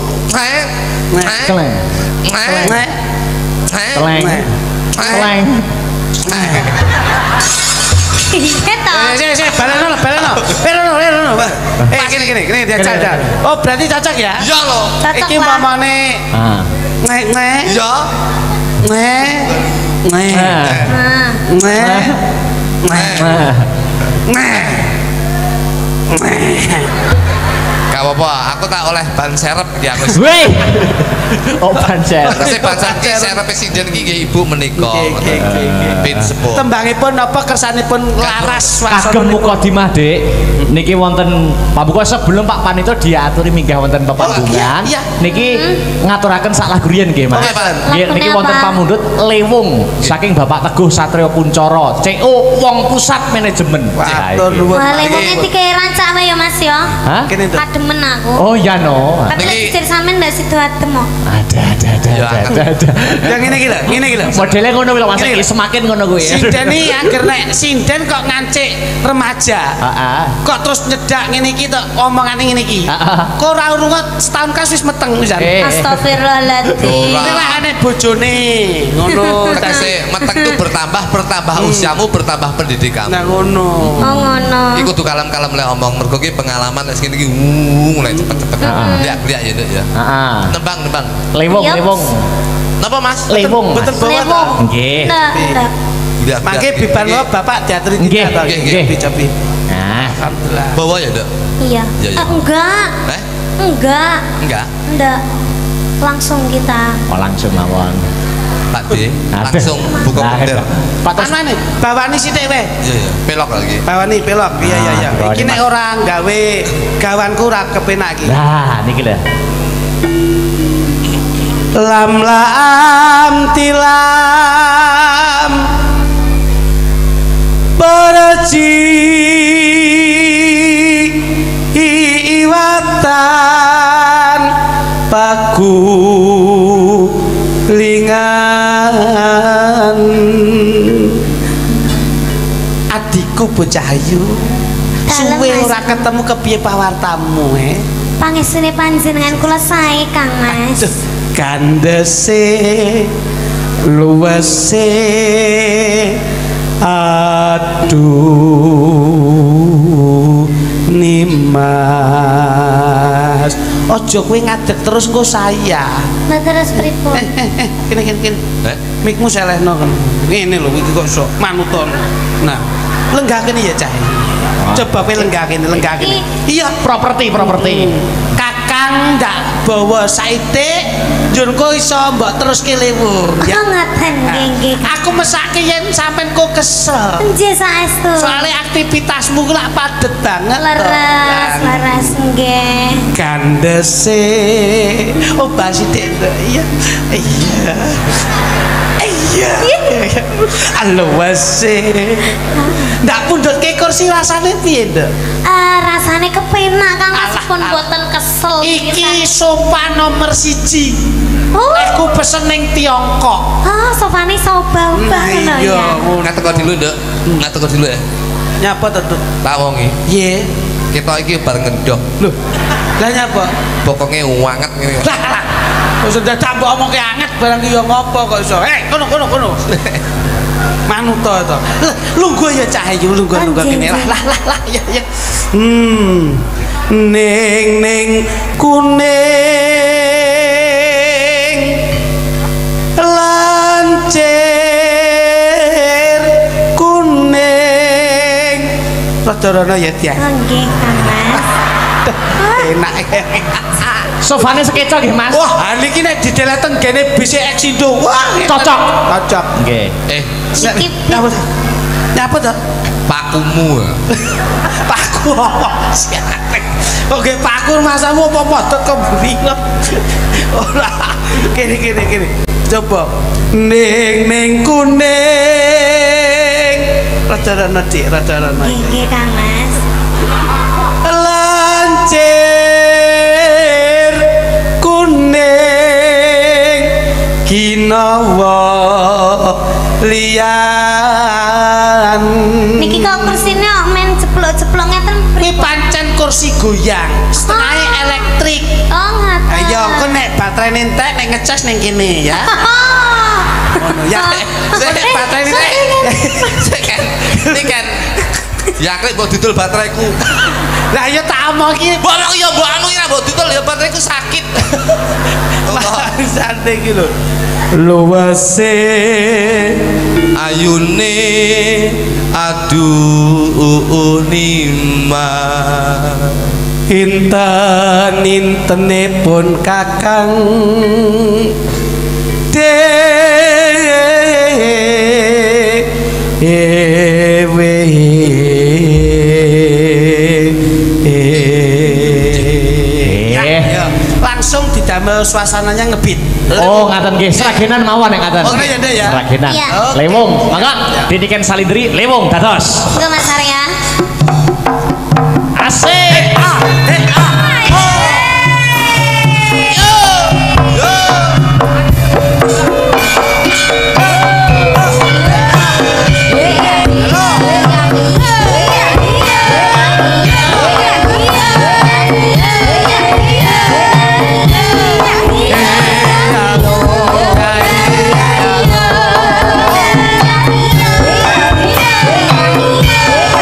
Keleng. Iya toh. Baleno. Gini dia cocok. Oh, berarti cocok ya? Iya lho. Iki mamane Iya. Gak apa-apa, aku tak oleh ban serep ya aku. Weh. Oh ban serep. Ban serep presiden iki nggih Ibu menika. Bin sepuh. Tembangipun apa kersanipun laras Kagem mukadimah, Dik. Niki wonten pabuka sebelum Pak Panito diaturi minggah wonten pepanggungan. Niki ngaturaken sak lagu riyen nggih, Mas. Nggih niki wonten pamundhut Lewung saking Bapak Teguh Satrio Kuncoro, CO wong pusat manajemen. Matur nuwun. Wah, lewunge dikei rancak wae ya Mas ya. Hah? Kademen aku. Oh iya no. Tapi lek sisir sampean ndak sido adem kok. Ada. Yang ngene iki lho. Modelnya ngono lho Mas, semakin ngono kuwi. Sinden iki angger nek sinden kok ngancik remaja. Kok terus nyedak ngene iki tok omongane ngene iki. Kok ora urunget setahun kas wis meteng pisan. Astagfirullahaladzim. Tilakane bojone ngono. Tegese meteng itu bertambah usiamu, bertambah pendidikanmu. Nah ngono. Oh ngono. Iku kudu kalem-kalem lek omong mergo ki pengalaman lek ngene iki mulai cepet-cepet. Lihat ya Nduk ya. Nembang. Lewung. Napa Mas? Lewung. Betul bawa. Nggih. Lihat. Mangke bibar Bapak diaturi tidak to nggih. Cobi. Nah, alhamdulillah. Bawa ya, Nduk. Iya. Enggak. Enggak. Langsung kita. oh langsung mawon. Pak D, langsung buka bender. Pak Tos. Anane, bawani sithik wae. Iya, pelok lagi. Bawani pelok. Iya. Iki nek ora gawe gawanku ora kepenak iki. Nah, niki lho. Lam tilam berji iwatan paku lingan adikku bocah ayu Suwe ora ketemu kepiye pawartamu Pangesune panjenengan kula sae Kang Mas. Gandese luwese aduh Nimas ojo kowe ngadeg terus engko saya Terus pripun? Kene mikmu selehno kan ngene lho iki kok iso manuton nah lenggah kene ya cah coba kowe lenggah kene iya properti kakang ndak bawa saite njur kok iso mbok terus kelewung ya ngaten nggih aku mesake yen sampean kok kesel nggih saestu soalnya aktivitasmu ku lak padet banget leres nggih gandese oh basi dek iya alwase ndak pundhut ke kursi rasane piye nduk rasane kepenak Kang Mas pun mboten kesel iki sofa nomor 1 aku pesen ning Tiongkok sofane soba ngono ya ngateko dulu nduk ngateko dulu ya nyapa to Duk tak wongi piye kita iki bareng ngendok lho lah nyapa pokoknya wanget ngene lah wis dadak mbok omongke anget barang iki ya ngopo kok iso kono manuto to lungguh ya Cahyu lungguh kene lah ya ning kuning lancir kuning rada-rada ya Tiah nggih Kang Mas enak sofane sekeca nggih Mas wah niki nek dideleten gene bis Exindo wah cocok nggih nyapa to pakumu paku oke paku masamu apa modot kok beringot ora kene coba ning kuning rada-rada dik rada-rada nggih Kang Mas lancir kuning ginawa liyan niki kok kursine kok men jeblok-jeblok ngeten iki pancen kursi goyang setengahnya elektrik ngaten ayo engko nek baterene entek nek ngecas ning kene ya ngono ya baterene entek ini kan yaklek mbok didol bateraiku lah ya tak omong iki mbok ya mbok anu ya mbok didol ya bateraiku sakit santai iki lho luwese ayune aduh Nimas inten-intenipun kakang dewe langsung didamel suasananya ngebit oh ngaten nggih sragenan mawon nek ngaten oh ya Ndek ya sragenan lewung mangga diniken salindri lewung dados ke Mas Aryan asik Yeah.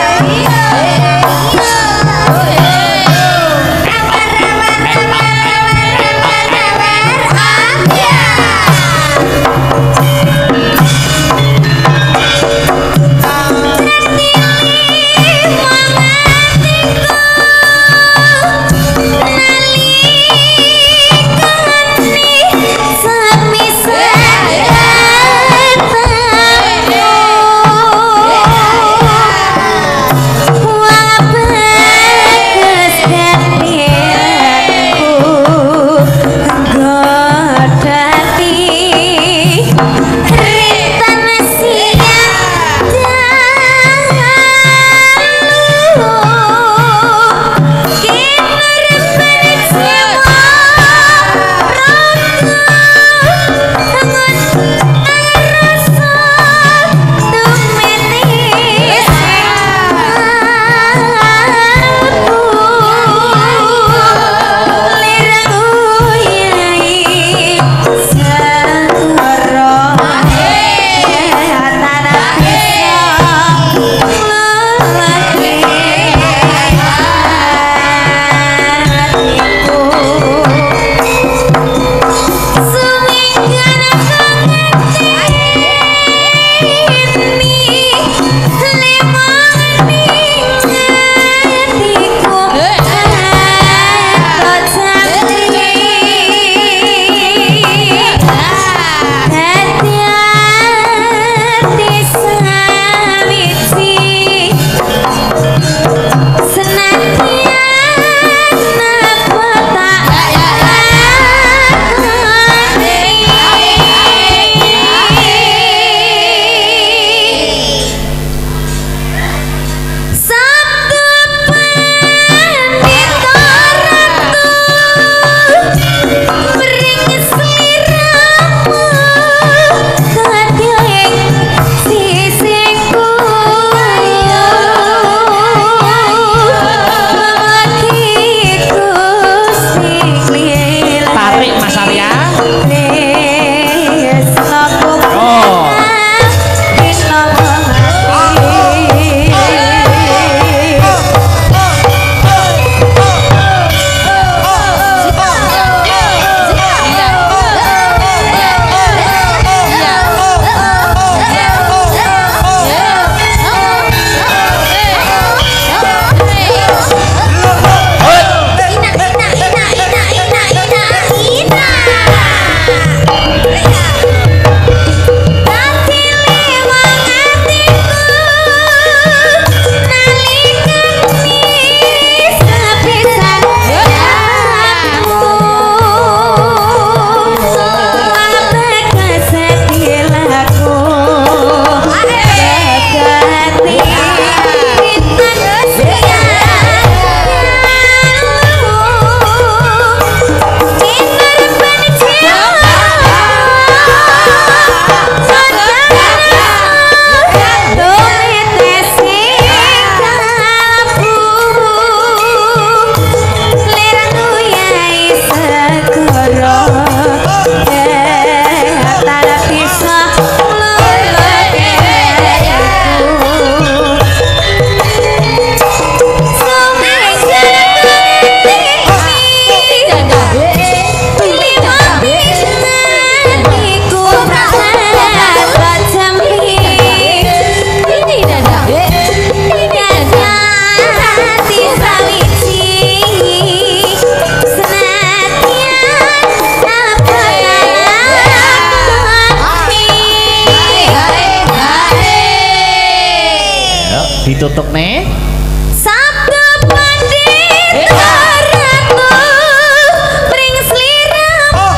ditutup nih. Sabda pandita ratu pring sliramu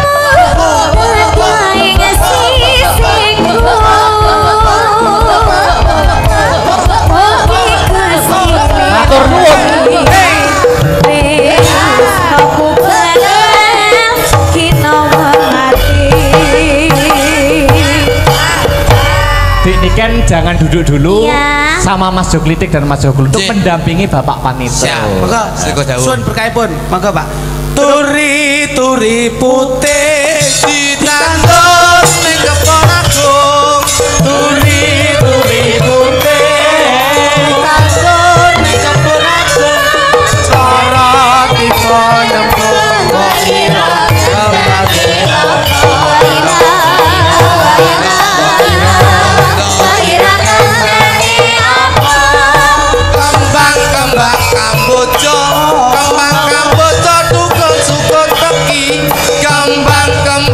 ing sisiku. Matur nuwun. Aku bakal kita mati. Dik Niken jangan duduk dulu. Iya. Sama Mas Joklitik dan Mas Jogul untuk mendampingi Bapak Panito. Siap. Monggo. Sego dawuh. Suwun berkahipun. Monggo, Pak. Turi putih Ditandur ning kebon agung. Turi putih ditandur ning kebon agung. Cara kita nyemplung kok ira Kembang kamboja, kembang kamboja tukul sukun teki. Kembang.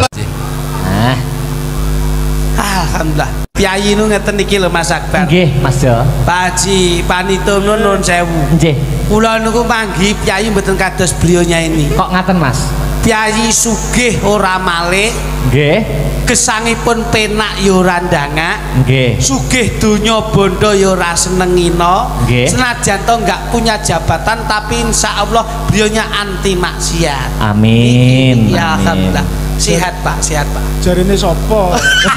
Alhamdulillah. Piyayi nu ngeten iki lho Mas Akbar. Nggih, Mas Jo. Pak Haji Panito nuwun sewu. Nggih. Kula niku manggi piyayi mboten kados beliaunya ini. Kok ngaten, Mas? Piyayi sugih ora malih, Nggih. gesangipun penak ya ora ndangak. Nggih. Sugih donya bondo ya ora senengina. Nggih. Senajan to enggak punya jabatan tapi insya Allah beliaunya anti maksiat. Amin. Ya Amin. alhamdulillah. Sehat Pak, sehat Pak. Jarine sapa?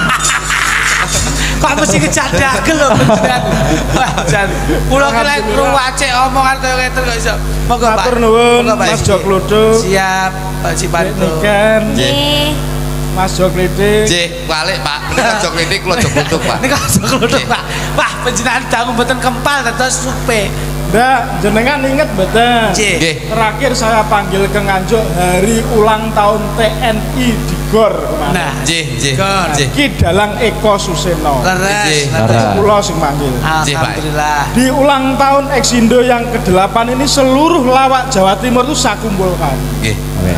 Kok mesti kejak dagel lho panjenengan. Wah, jan. Kula ki lek ruwace omongan kaya ngeten kok iso. Monggo Pak. Matur nuwun Monggo, Pak. Mas Joklodo. Siap, Pak Cipanto. Niken, Nggih. Mas Joklitik. Nggih, balik Pak. Nek jok klitik kula jok butuh Pak. Nika Joklodo Pak. Wah, panjenengan dangu mboten kempal dados supe. Ndak, jenengan inget mboten? Nggih. Terakhir saya panggil ke Nganjuk hari ulang tahun TNI di GOR kemarin. Nah, Nggih. Gor. Ki Dalang Eko Suseno. Leres. Leres. Kula sing manggil. Alhamdulillah. Di ulang tahun Eksindo yang ke-8 ini seluruh lawak Jawa Timur itu saya kumpulkan. Nggih.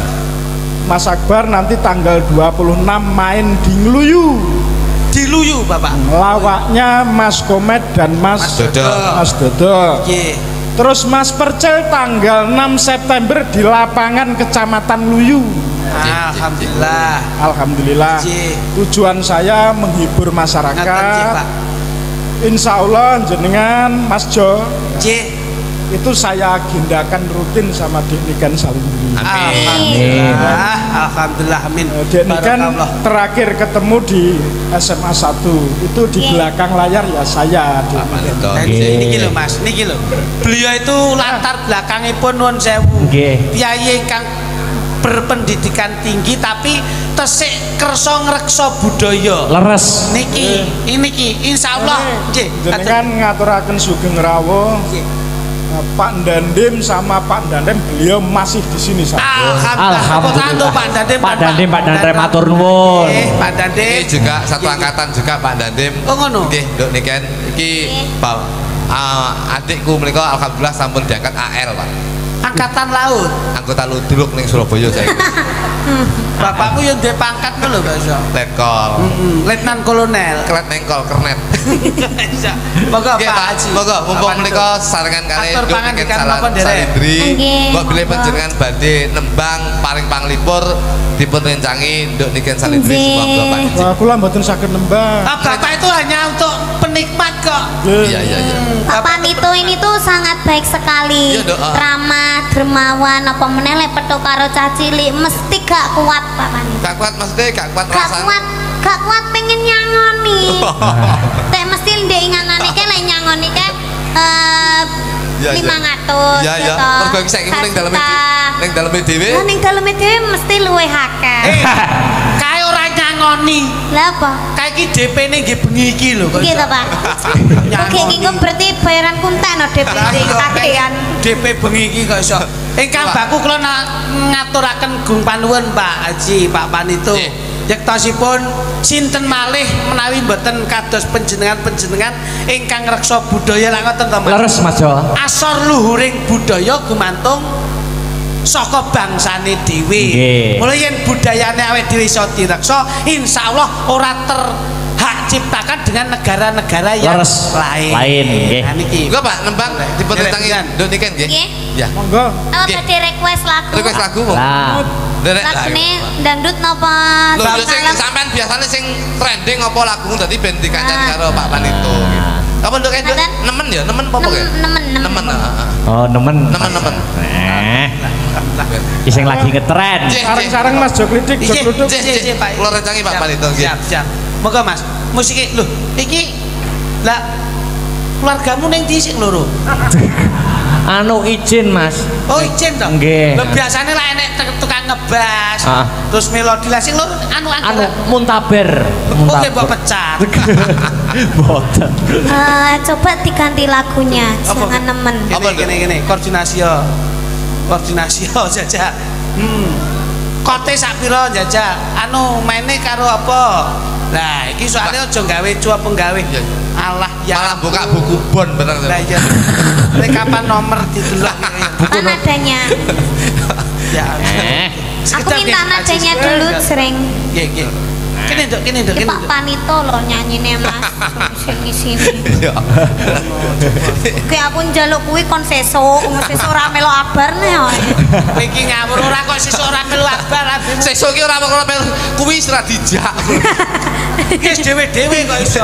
Mas Akbar nanti tanggal 26 main di Ngluyu. Diluyu Bapak. Lawaknya Mas Komet dan Mas Dodo. Mas Dodo. Nggih. Terus Mas Percel tanggal 6 September di lapangan Kecamatan Luyu. Alhamdulillah. Alhamdulillah. Nggih. Tujuan saya menghibur Ngaten nggih, masyarakat. Pak. Insya Allah jenengan Mas Jo Nggih. itu saya agendakan rutin sama Dek Niken Salindri. Alhamdulillah. Alhamdulillah amin. Dek Niken Barakallah. terakhir ketemu di SMA 1 itu di belakang layar ya saya Dek Niken. Nah, niki lho Mas, niki lho. Beliau itu latar belakangipun nuwun sewu. Nggih. Piyayi ingkang berpendidikan tinggi tapi tesik kersa ngreksa budaya. Leres. Niki, ini insyaallah nggih. Jenengan ngaturaken sugeng rawuh. Pak Dandim sama Pak Dandem beliau masih di sini saja. Alhamdulillah. Pak Dandim. Pak Dandim matur nuwun. Pak Dandim. Ini juga satu angkatan juga Pak Dandim. Oh ngono. Nggih, Dok Niken iki Pak adikku menika alhamdulillah sampun diangkat AL, Pak. Angkatan Laut. Anggota Ludruk ning Surabaya saiki. Bapakku yang duwe pangkat lho, Pak Iso. Letkol. Letnan Kolonel. Klet nengkol kernet. Moga Nggih, Pak Pak. Haji. Moga mumpung menika sarengan kalih Atur Dok pangan Niken dikan napa, Derek? Salindri. Nggih. Mbok bilih panjenengan badhe nembang paring panglipur dipun rencangi Dok Niken Salindri Nggih. sumangga Pak Haji. Wah, kula mboten saged nembang. Bapak itu hanya untuk penikmat kok. Iya. Pak Panito ini tuh sangat baik sekali. Iya, Dok. Ramah, dermawan, apa meneh lek petuk karo cah cilik mesti gak kuat Pak Panito. Gak kuat maksudnya gak kuat Gak rasane. kuat pengen nyangoni. Teh mesti ndek inganane ke lek nyangoni ke Iya, iya. 500. Iya, iya. Mergo iki saiki ning daleme dhewe. Lah ning daleme dhewe mesti luwih akeh. Kae ora nyangoni. Lah apa? Kae iki DP-ne nggih bengi iki lho kok. Nggih to, Pak. Oke, iki kok berarti bayaran kunten no DP kakean. DP bengi iki kok iso. Ingkang baku kula ngaturaken gung panuwun Pak Haji, Pak Panito. Yektosipun sinten malih menawi mboten kados panjenengan-panjenengan ingkang reksa budaya lak ngoten to Mas. Leres Mas Jo. Asor luhuring budaya gumantung saka bangsane dhewe. Nggih. Mulane yen budayane awake dhewe iso direksa, insyaallah ora hak ciptakan dengan negara-negara yang lain. Nggih. Nah niki. Enggak Pak, nembang dipun tangi nduk niken nggih. Nggih. Ya. Monggo. Oh, tadi request lagu. Request lagu kok. Lah. Derek Lagune dangdut napa? lho sing sampean biasane sing trending apa lagu dadi ben dikancani karo Pak Panito gitu. Apa nduk nduk nemen ya, nemen apa ya? Nemen. Oh, nemen. Nemen. Iki sing lagi ngetren. Sareng-sareng Mas Joklidik, Jokluduk. Pak. Kula rencangi Pak Panito nggih. Siap. Moga Mas. Musik lho, iki lah keluargamu ning ndi sik loro? Anu izin Mas. Oh izin toh? Nggih. Lho biasane lah enek tukang ngebas. Terus melodi lah sing loro anu muntaber. Oke mbok pecat. Boten. Coba diganti lagunya, jangan nemen. Apa gini koordinasi yo. Koordinasi yo jajak. Kote sak pira jajak? Anu maine karo apa? Lah iki soalnya aja gawe cuap penggawe. Allah ya. Malah buka buku bon bener. Lah iya. Kapan nomor didelok buku nadanya. Ya. Aku minta nadanya dulu sering. Nggih. Kene nduk. Pak Panito lho nyanyine Mas. Sing sini. Ya. Oke aku njaluk kuwi kon sesuk ora melu abarne yo. Iki ngawur ora kok sesuk ora melu abar. Sesuk iki ora melu kuwi wis ra dijak. Wis dhewe-dhewe kok iso.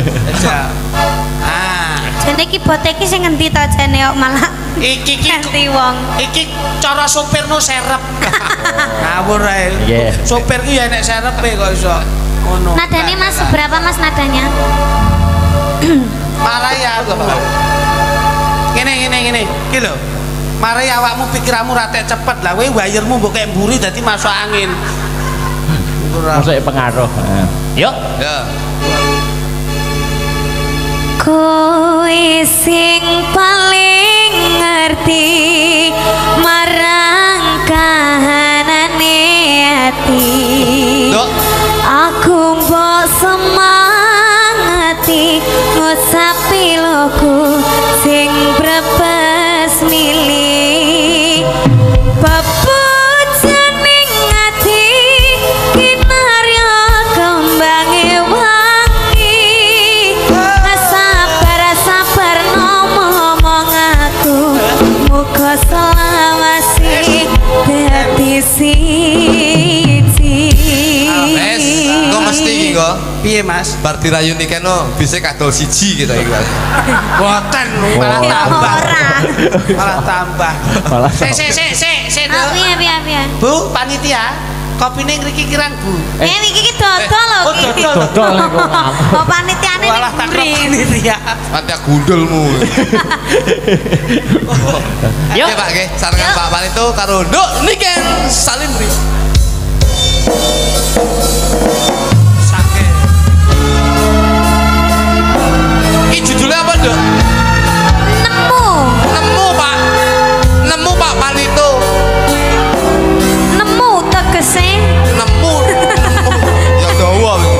Jane iki bote iki sing ngendi ta jane kok malah iki ganti wong. Iki cara sopirno serep. Ngawur ae. Sopir ku ya nek serepe kok iso. Ngono. Nadane Mas seberapa Mas nadanya? Marai aku. Ngene. Iki lho. Marai awakmu pikiranmu ratek cepet lah kowe wayermu mbok kek mburi dadi masuk angin. Masuk pengaruh. Yuk. Ya. Kowe sing paling ngerti marang kahanane ati. Aku mbok semangati ngusapi loku sing brebes milih. Pepujaning ati kinarya kembange selawasi dadi siji. Wes, kok mesti iki kok. Piye Mas? Bar dirayu nikeno bisa kadol siji gitu iki Mas. Boten malah tambah. Malah tambah. Sik. Piye. Bu, panitia, kopine ngriki kirang Bu. Iki dodol lho iki. Dodol kok. Oh panitiane malah tak panitia. Panitia gundulmu. Yuk Pak nggih, sarengan Pak Panito karo Nduk Niken Salimri. Sakit. Iki judulnya apa, Nduk? Nemu Pak Panito. Nemu tegese Nemu. Ya dawa iki.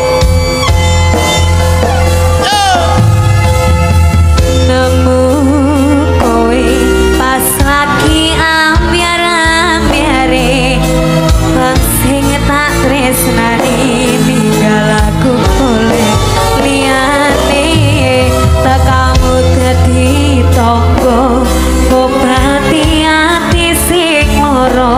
nemu kowe pas lagi ambyar-ambyare sing tak tresnani ninggal aku oleh liyane tekamu dadi tangga ngobati ati sing lara.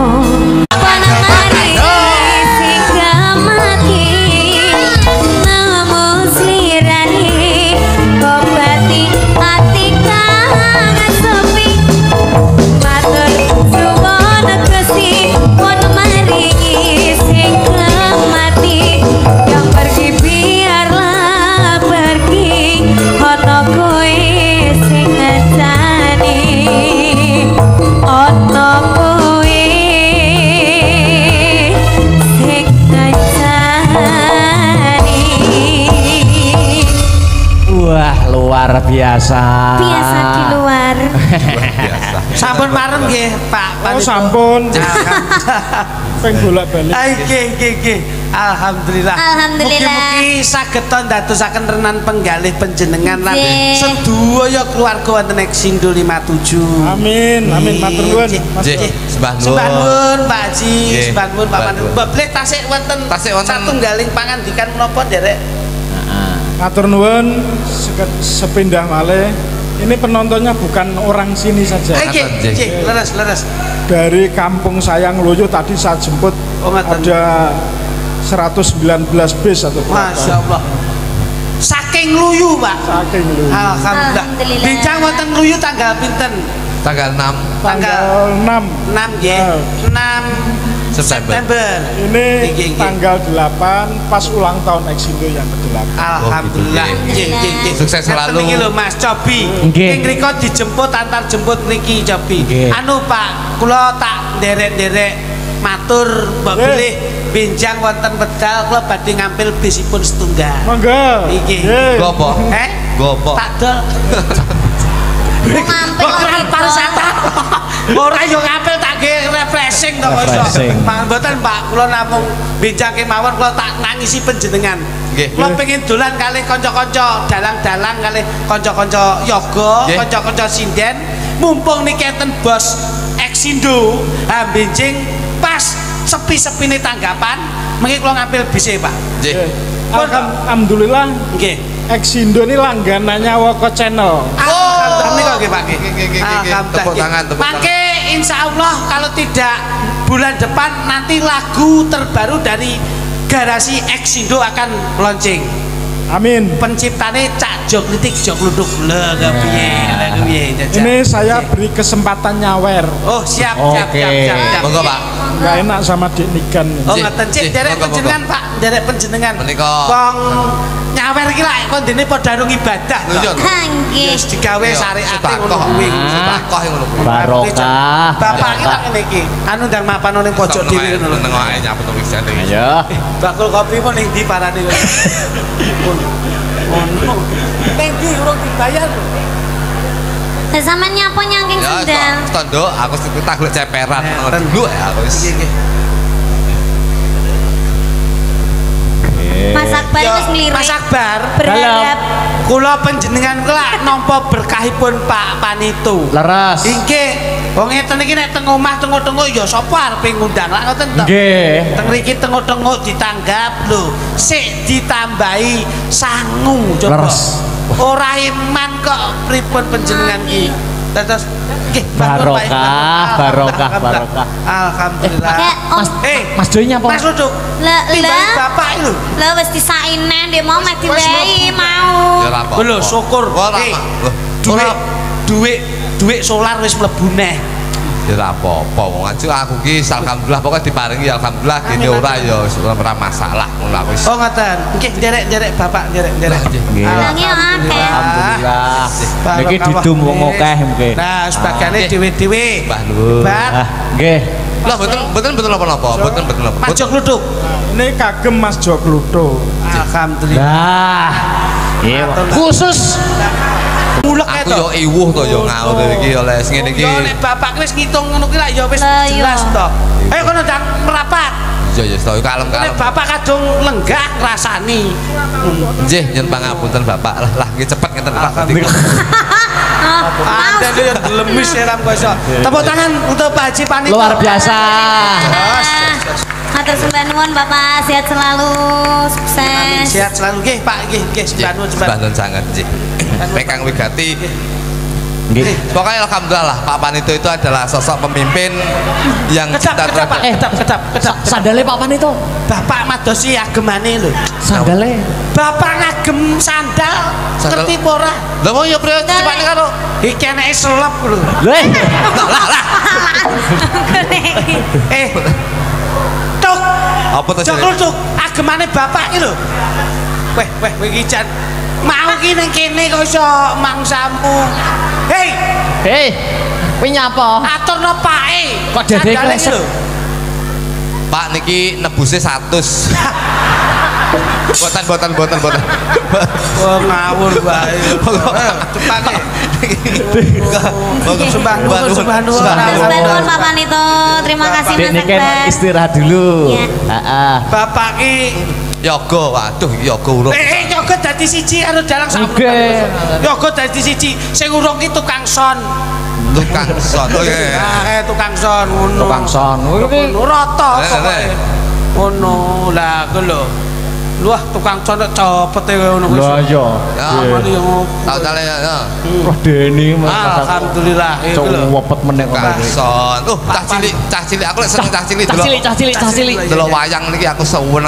luar biasa. Biasa di luar. Biasa. Sampun marem nggih, Pak. Oh, sampun. Peng bolak-balik. Nggih. Alhamdulillah. Alhamdulillah. Mugi-mugi saged ndadosaken renan penggalih panjenengan lan Nggih. sedaya keluarga wonten Eksindo 57. Amin, matur nuwun. Nggih, sembah nuwun. Sembah nuwun Pak Haji, Nggih, sembah nuwun Pak sembah Mandu. nuwun. Mbak tasik wonten Tasik wonten satunggaling pangandikan menapa nderek? Matur nuwun sepindah malih. Ini penontonnya bukan orang sini saja. Leres. Dari kampung saya Ngluyu tadi saya jemput ada 119 bis atau berapa. Masya Allah. Saking Ngluyu, Pak. Saking Ngluyu. Alhamdulillah. Bincang wonten Ngluyu tanggal pinten? Tanggal 6. Tanggal 6 nggih. 6 September. Ini tanggal 8 pas ulang tahun Eksindo yang ke-8. Alhamdulillah. Sukses selalu. Niki lho Mas Cobi. Ing mriko dijemput antar jemput niki Cobi. Anu Pak, kula tak nderek-nderek matur mbok bilih benjang wonten wedal kula badhe ngambil bisipun setunggal. Monggo. Iki. Gopo? Gopo? Tak dol. Ngampil pariwisata. Ora yo ngapil tak nggih refreshing to kok iso. Mboten Pak, kula namung benjang kemawon kula tak nangisi panjenengan. Nggih. Kula pengin dolan kalih kanca-kanca dalang-dalang kalih kanca-kanca yoga, kanca-kanca sinden. Mumpung niki enten bos Eksindo, ha benjing pas sepi-sepine tanggapan, mengki kula ngambil bise Pak. Nggih. Alhamdulillah nggih. Eksindo ini langganannya Woko Channel. Alhamdulillah nggih Pak nggih. Tepuk tangan, tepuk tangan. Mangke insyaallah kalau tidak bulan depan nanti lagu terbaru dari Garasi Eksindo akan launching. Amin. Penciptane Cak Joklitik Jokluduk. Lha piye? Ini saya beri kesempatan nyawer. Oh, siap. Monggo Pak. Enggak enak sama Dik Nigan. Oh, ngoten cik, derek panjenengan Pak, derek panjenengan. Menika wong nyawer iki lak kon dene padha nang ibadah. Nggih. Wis digawe syariate ngono kuwi. Sedekah ngono kuwi. Barokah. Bapak iki lak ngene iki. Anu ndang mapan ning pojok dhewe ngono lho. Nang ae nyapet wis jane. Ayo. Bakul kopi pun ning ndi parane. Ono. Ning ndi urung dibayar. Lah sampean nyapa nyangking sendal? Tondo, aku tak golek ceperan dulu ya aku wis. Mas Akbar wis nglirik. Mas Akbar berharap kula panjenengan kelak nampa berkahipun Pak Panito. Leres. Nggih. Wong ngeten iki nek teng omah tengok-tengok ya sapa arepe ngundang lak ngoten to. Nggih. Teng mriki tengok-tengok ditanggap lho. Sik ditambahi sangu coba. Ora iman kok pripun panjenengan iki. Terus nggih barokah. Alhamdulillah. Mas Doi nyapa? Mas Luduk. Lah bapak lho. Lah wis disaine ndek mau mek diwehi mau. Ya ora apa. Lho syukur. Duit solar wis mlebu neh. Ya ora apa-apa wong aku ki alhamdulillah pokoke diparingi ya alhamdulillah gene ora ya ora masalah ngono aku wis. Oh ngoten. Nggih nderek Bapak nderek. Nggih. Alhamdulillah. Niki didum wong akeh mungkin. Nah, sebagiane dhewe-dhewe. Mbah Nur. Nggih. Lah mboten napa-napa, mboten napa. Mas Jokluduk. Ini kagem Mas Jokluduk. Alhamdulillah. Nah. Iya. Khusus mulek aku yo iwuh to yo ngawur iki oleh sing ngene iki. Yo nek bapak wis ngitung ngono ki lak yo wis jelas to. Ayo kono ndang merapat. Iya to kalem-kalem. Nek bapak kadung lenggah ngrasani. Nggih nyun pangapunten bapak lah nggih cepet ngeten Pak. Ada yang gelemis ya ram koso. Tepuk tangan untuk Pak Haji Panito. Luar biasa. Matur sembah nuwun Bapak, sehat selalu, sukses. Sehat selalu nggih Pak, nggih sembah nuwun sembah nuwun sanget nggih. Pekang wigati. Nggih. Pokoknya alhamdulillah lah Pak Panito itu adalah sosok pemimpin yang cinta terhadap kedap. Sandale Pak Panito. Bapak madosi agemane lho. Sandale. Bapak ngagem sandal. Ngerti apa ora? Lah mau yo priyo cepane karo iki eneke selep lho. Lah. Tuk. Apa to jare? Tuk, agemane bapak iki lho. Weh iki jan mau ki ning kene kok iso mangsamu. Hei, kowe nyapa? Aturno pake. Kok dede klesek? Pak niki nebuse 100. Boten. Oh ngawur bae. Cepane. Sembah nuwun Pak Panito. Terima kasih Mas Niki Akbar. istirahat dulu. Heeh. Bapak ki yoga, waduh yoga urung. Yoga dadi siji karo dalang Nggih. Yoga dadi siji, sing urung ki tukang son. Tukang son. Tukang son ngono. Tukang son. Ngono rata pokoke. Ngono lah ku lho. Wah, tukang condet copet e ngono wis. Lah iya. Ya. Tak cale ya. Wah Deni alhamdulillah itu lho. Wopet meneh kok. Kason. Cah cilik aku lek seneng cah cilik delok. Cah cilik. Delok wayang niki aku seneng.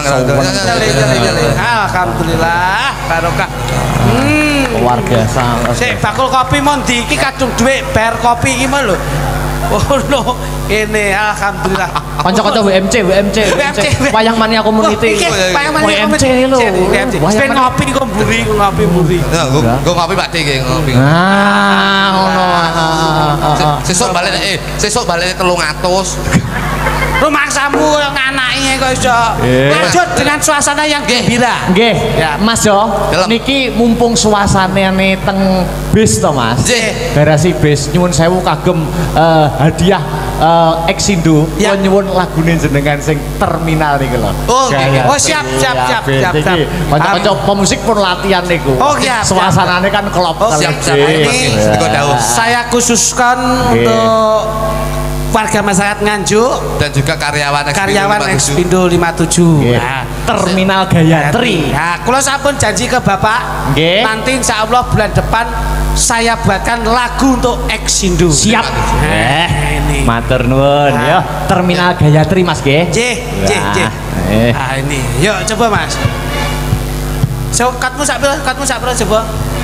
Alhamdulillah barokah. Luar biasa. Sik bakul kopi mon di iki kadung dhuwit bayar kopi iki mon lho. Oh no, ini alhamdulillah. Kanca-kanca WMC. Wayang Mania Community. Wayang Mania WMC lho. Wayang ngopi kok mburi. Ya, nggo ngopi Pak D nggih ngopi. Ah, ngono. Sesuk balik 300. Rumahsamu yang anaknya kok iso. Lanjut dengan suasana yang gembira. Nggih, Mas yo. Niki mumpung suasanane teng bis to, Mas. Nggih. Garasi bis nyuwun sewu kagem hadiah Exindo kula nyuwun lagune jenengan sing terminal niku lho. Oh, nggih. Oh, siap. Kanca-kanca pemusik pun latihan niku. Oh, siap. Suasanane kan kelop. Siap. Ini saya khususkan untuk warga masyarakat Nganjuk dan juga karyawan Exindo 57. Nah, Terminal Gayatri. Nah, kula sampun janji ke Bapak, nanti insya Allah bulan depan saya buatkan lagu untuk Exindo. Siap. Ini. Matur nuwun ya. Terminal Gayatri Mas nggih. Nggih. Nah, ini. Yuk coba Mas. So, katmu sak pira coba.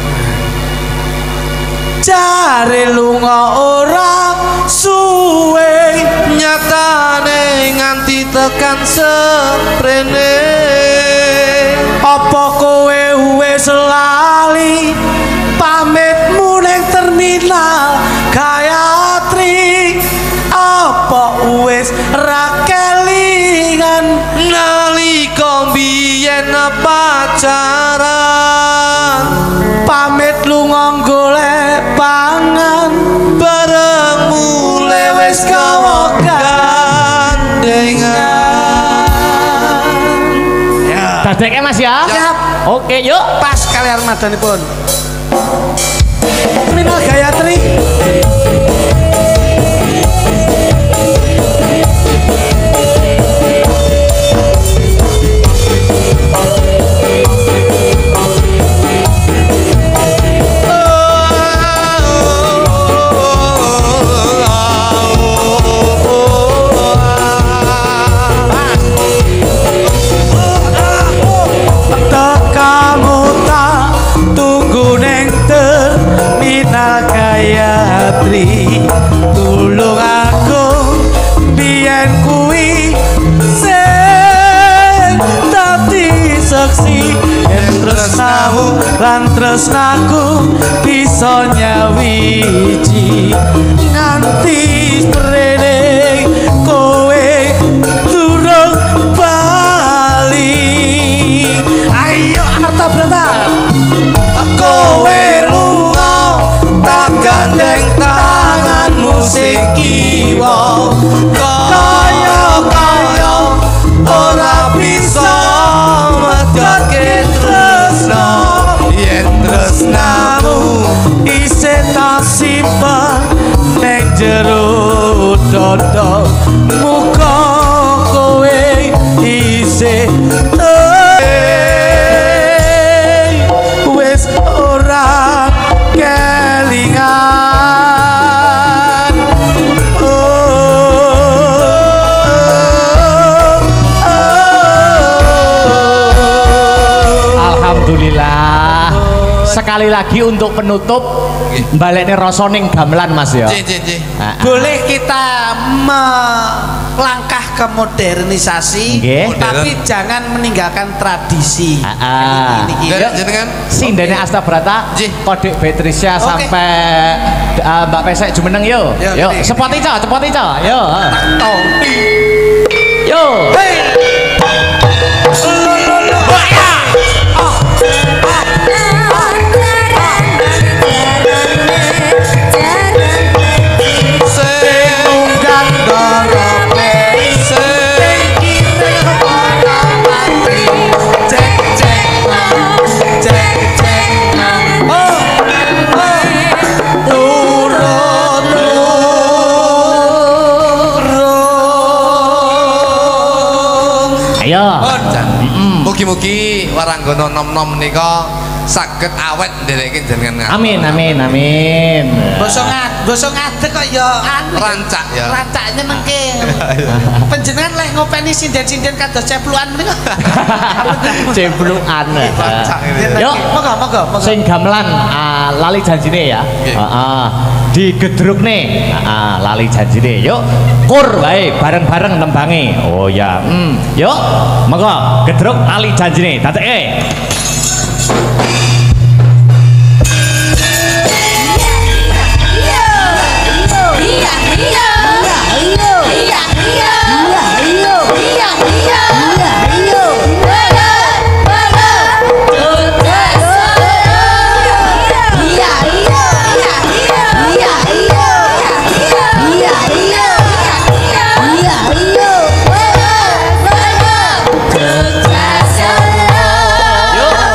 Jare lunga ora suwe nyatane nganti tekan seprene. Apa kowe wis lali pamitmu ning terminal Gayatri? Apa wis ra kelingan Nalika biyen pacaran pamit lunga golek pangan bareng mulai wis kawa gandengan. Ya. Dadeke Mas ya. Siap. Oke, yuk. Pas kali armadanipun. Terminal Gayatri. Tulung aku biyen kuwi sing dadi saksi yen tresnamu lan tresnaku bisa nyawiji nganti sprene kowe durung bali. Ayo harta berata kowe lunga tak gandeng tanganmu sing kiwa kaya ora bisa medhotke tresna yen tresnamu isih tak simpen ning jero dada muga kowe isih wis ora kelingan. Alhamdulillah. Sekali lagi untuk penutup balekne rasa ning gamelan Mas ya. Boleh kita melangkah ke modernisasi, tapi jangan meninggalkan tradisi. Jenengan Sindene Asta Brata, Kodik Beatricia sampai Mbak Pesek Jumeneng yo. Yo, cepot ica. Yo. Yo. Mugi-mugi waranggana nom-nom menika saged awet ndereke jenengan. Amin amin amin. Basa ngadeg kok ya rancak ya. Rancak nyenengke. Panjenengan leh ngopeni sinden-sinden kados ceplukan menika. Ceplukan. Rancak ini. Yuk, monggo. Sing gamelan lali janjine ya. Heeh. Digedrukne. Heeh, lali janjine. Yuk, kur wae bareng-bareng nembange. Oh ya. Yuk, monggo gedruk lali janjine. Dateke. Iya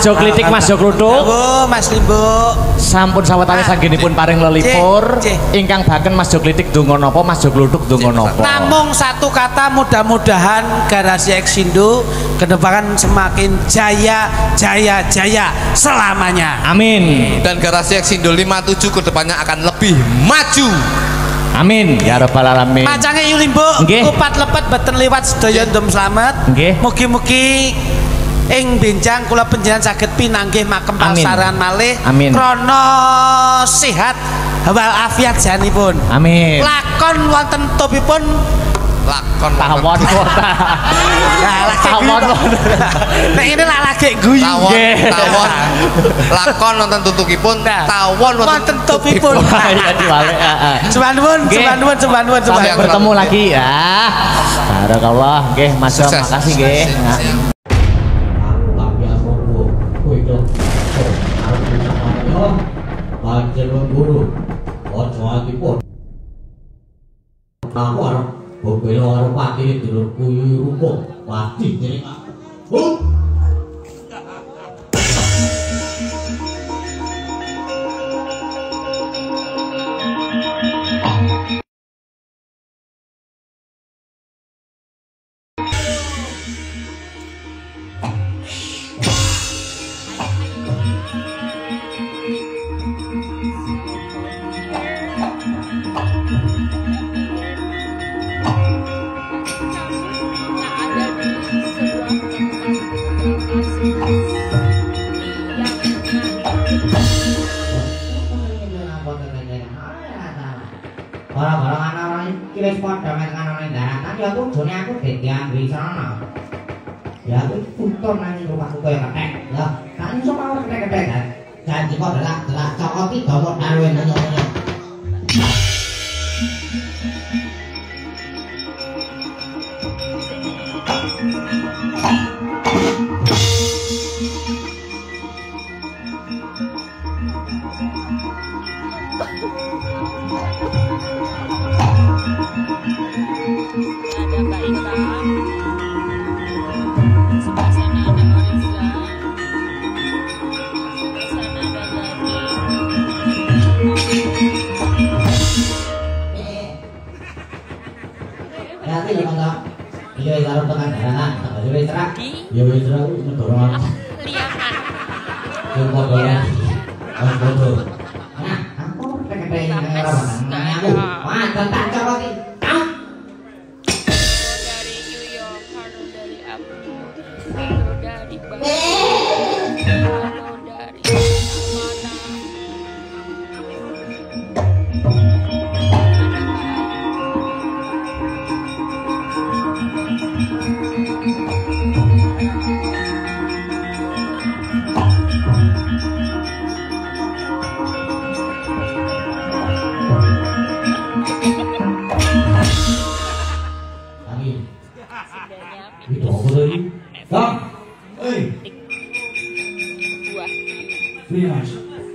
Jo Klitik, Mas Jo Kluthuk. Mas Limbo. Sampun sawetawis anggenipun paring lelipur. Ingkang baken Mas Jo Klitik donga napa, Mas Jo Kluthuk donga napa? Namung satu kata, mudah-mudahan Garasi Eksindo kedepan semakin jaya selamanya. Amin. Dan Garasi Eksindo 57 kedepannya akan lebih maju. Amin ya rabbal alamin. Macange Yulimbo kupat lepet beten liwat sedaya ndem slamet. Mugi-mugi ing benjang kula panjenengan saged pinanggih makem pasaran malih krana sehat walafiat janipun. Amin. Lakon wonten topipun lakon tawon kota. Tawon. Nek ini lagi guyu. Tawon. Lakon wonten tutukipun, tawon wonten topipun. Ya diwalek. Cuman bertemu lagi ya. Barakallah nggih Mas, makasih nggih. Panjenengan guru, ojo atipun. Nawar, bobelo karo patine dulur kuyu rumpung, pati jeneng. Orang-orang anak-anak ini wis padha mekan nang daratan ya tujuane aku dadiambil sana. Ya aku putur nang rumahku kaya kethek. Lah, kan iso mau kethek-kethek kan. Janji kok delak cokot iki dawa darwe nang. Iya, taruh tengah daratan, tak boleh cerak. Ya boleh cerak, ngedorong. Liakan. Yang kodoran, orang kotor. Nah, aku pengen ngerawan. Aku, wah, tentang cokot ini. Dari New York, halo dari aku, halo dari Bali, halo dari mana? Itu apa tadi? Bang, hei, Buah. ini mas.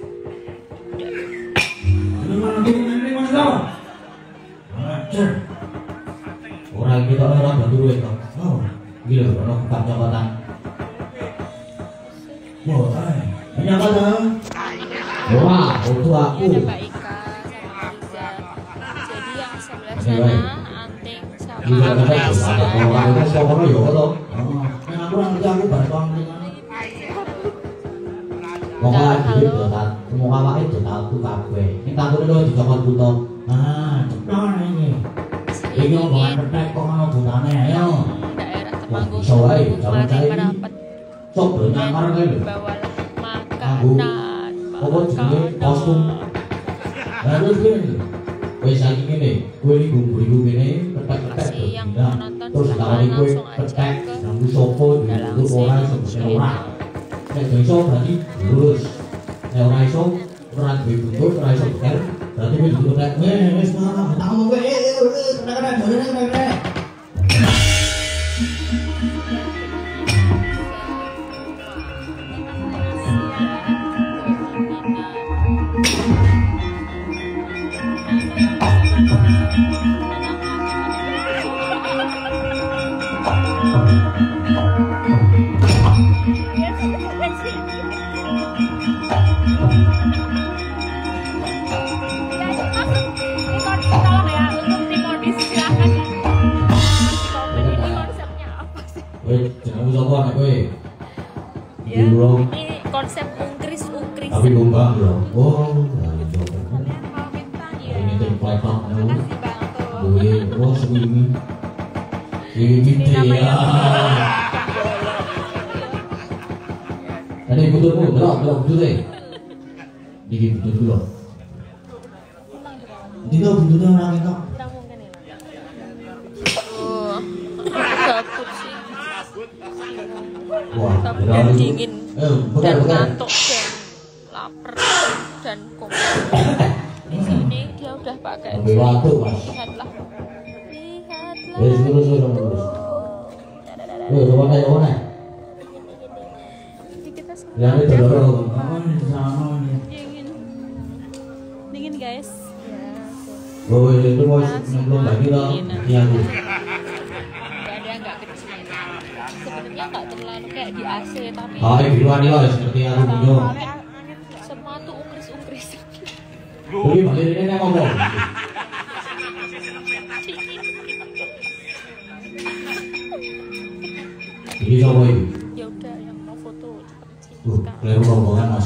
Ini mana tuh ini mas tahu? Ajar. Orang kita orang bantu duit kok. Oh, gila orang bukan jabatan. Wah, ini apa tuh? Wah, itu aku. Ini ada Mbak Ika sama Riza. Jadi yang sebelah sana Anting sama Reza. Orang itu sekolah ya kalau. Yang aku orang kerja aku bantuan dengan. Pokoknya duit jotat, semua awak itu tahu kabeh. Ini tahu dulu di cokot butuh. Ah, cepat ini. Ini omongan petek kok ono butane ayo. Daerah Temanggung. Soalnya zaman saya ini Merapat. sok bernyamar kan lho. Bawalah Aku makanan. apa jenenge kostum. Lalu gini. Wes saiki ngene, kowe iki bumbu-bumbu ngene petek-petek dina. Terus kawani kowe petek nang sopo dulu ora iso ora. Nek iso berarti lurus. Nek ora iso ora duwe buntut, ora iso beker, berarti wis buntut wis malah tamu kowe kena-kena dolene. Yes, Tolong ya untuk tim modis silahkan komen ini konsepnya apa sih? Jangan lupa anak gue. Ya, ini konsep ungkris. Tapi gombang bro. Oh, Kalian mau bintang ya? ini tempat kamu. Makasih bang tuh. Gue terus ini. Ini dia. Ada betul bu, betul deh. Ini betul dulu. Tidak betul orang itu. Gabut sih. Wah, Gabut dan dingin dan bukan. ngantuk dan lapar dan kompor. Di sini dia udah pakai Ambil waktu mas. lihatlah Terus. Kemana? Jadi kita Yang itu dorong. dingin guys. Oh, itu mau belum lagi loh. Yang Nggak kecil. Sebenarnya nggak terlalu kayak di AC tapi. di luar nih seperti aku punya. Semua tuh ungkris. Jadi balik ini ngomong. Ini coba ini. Ya udah yang mau foto Kalian rombongan mas.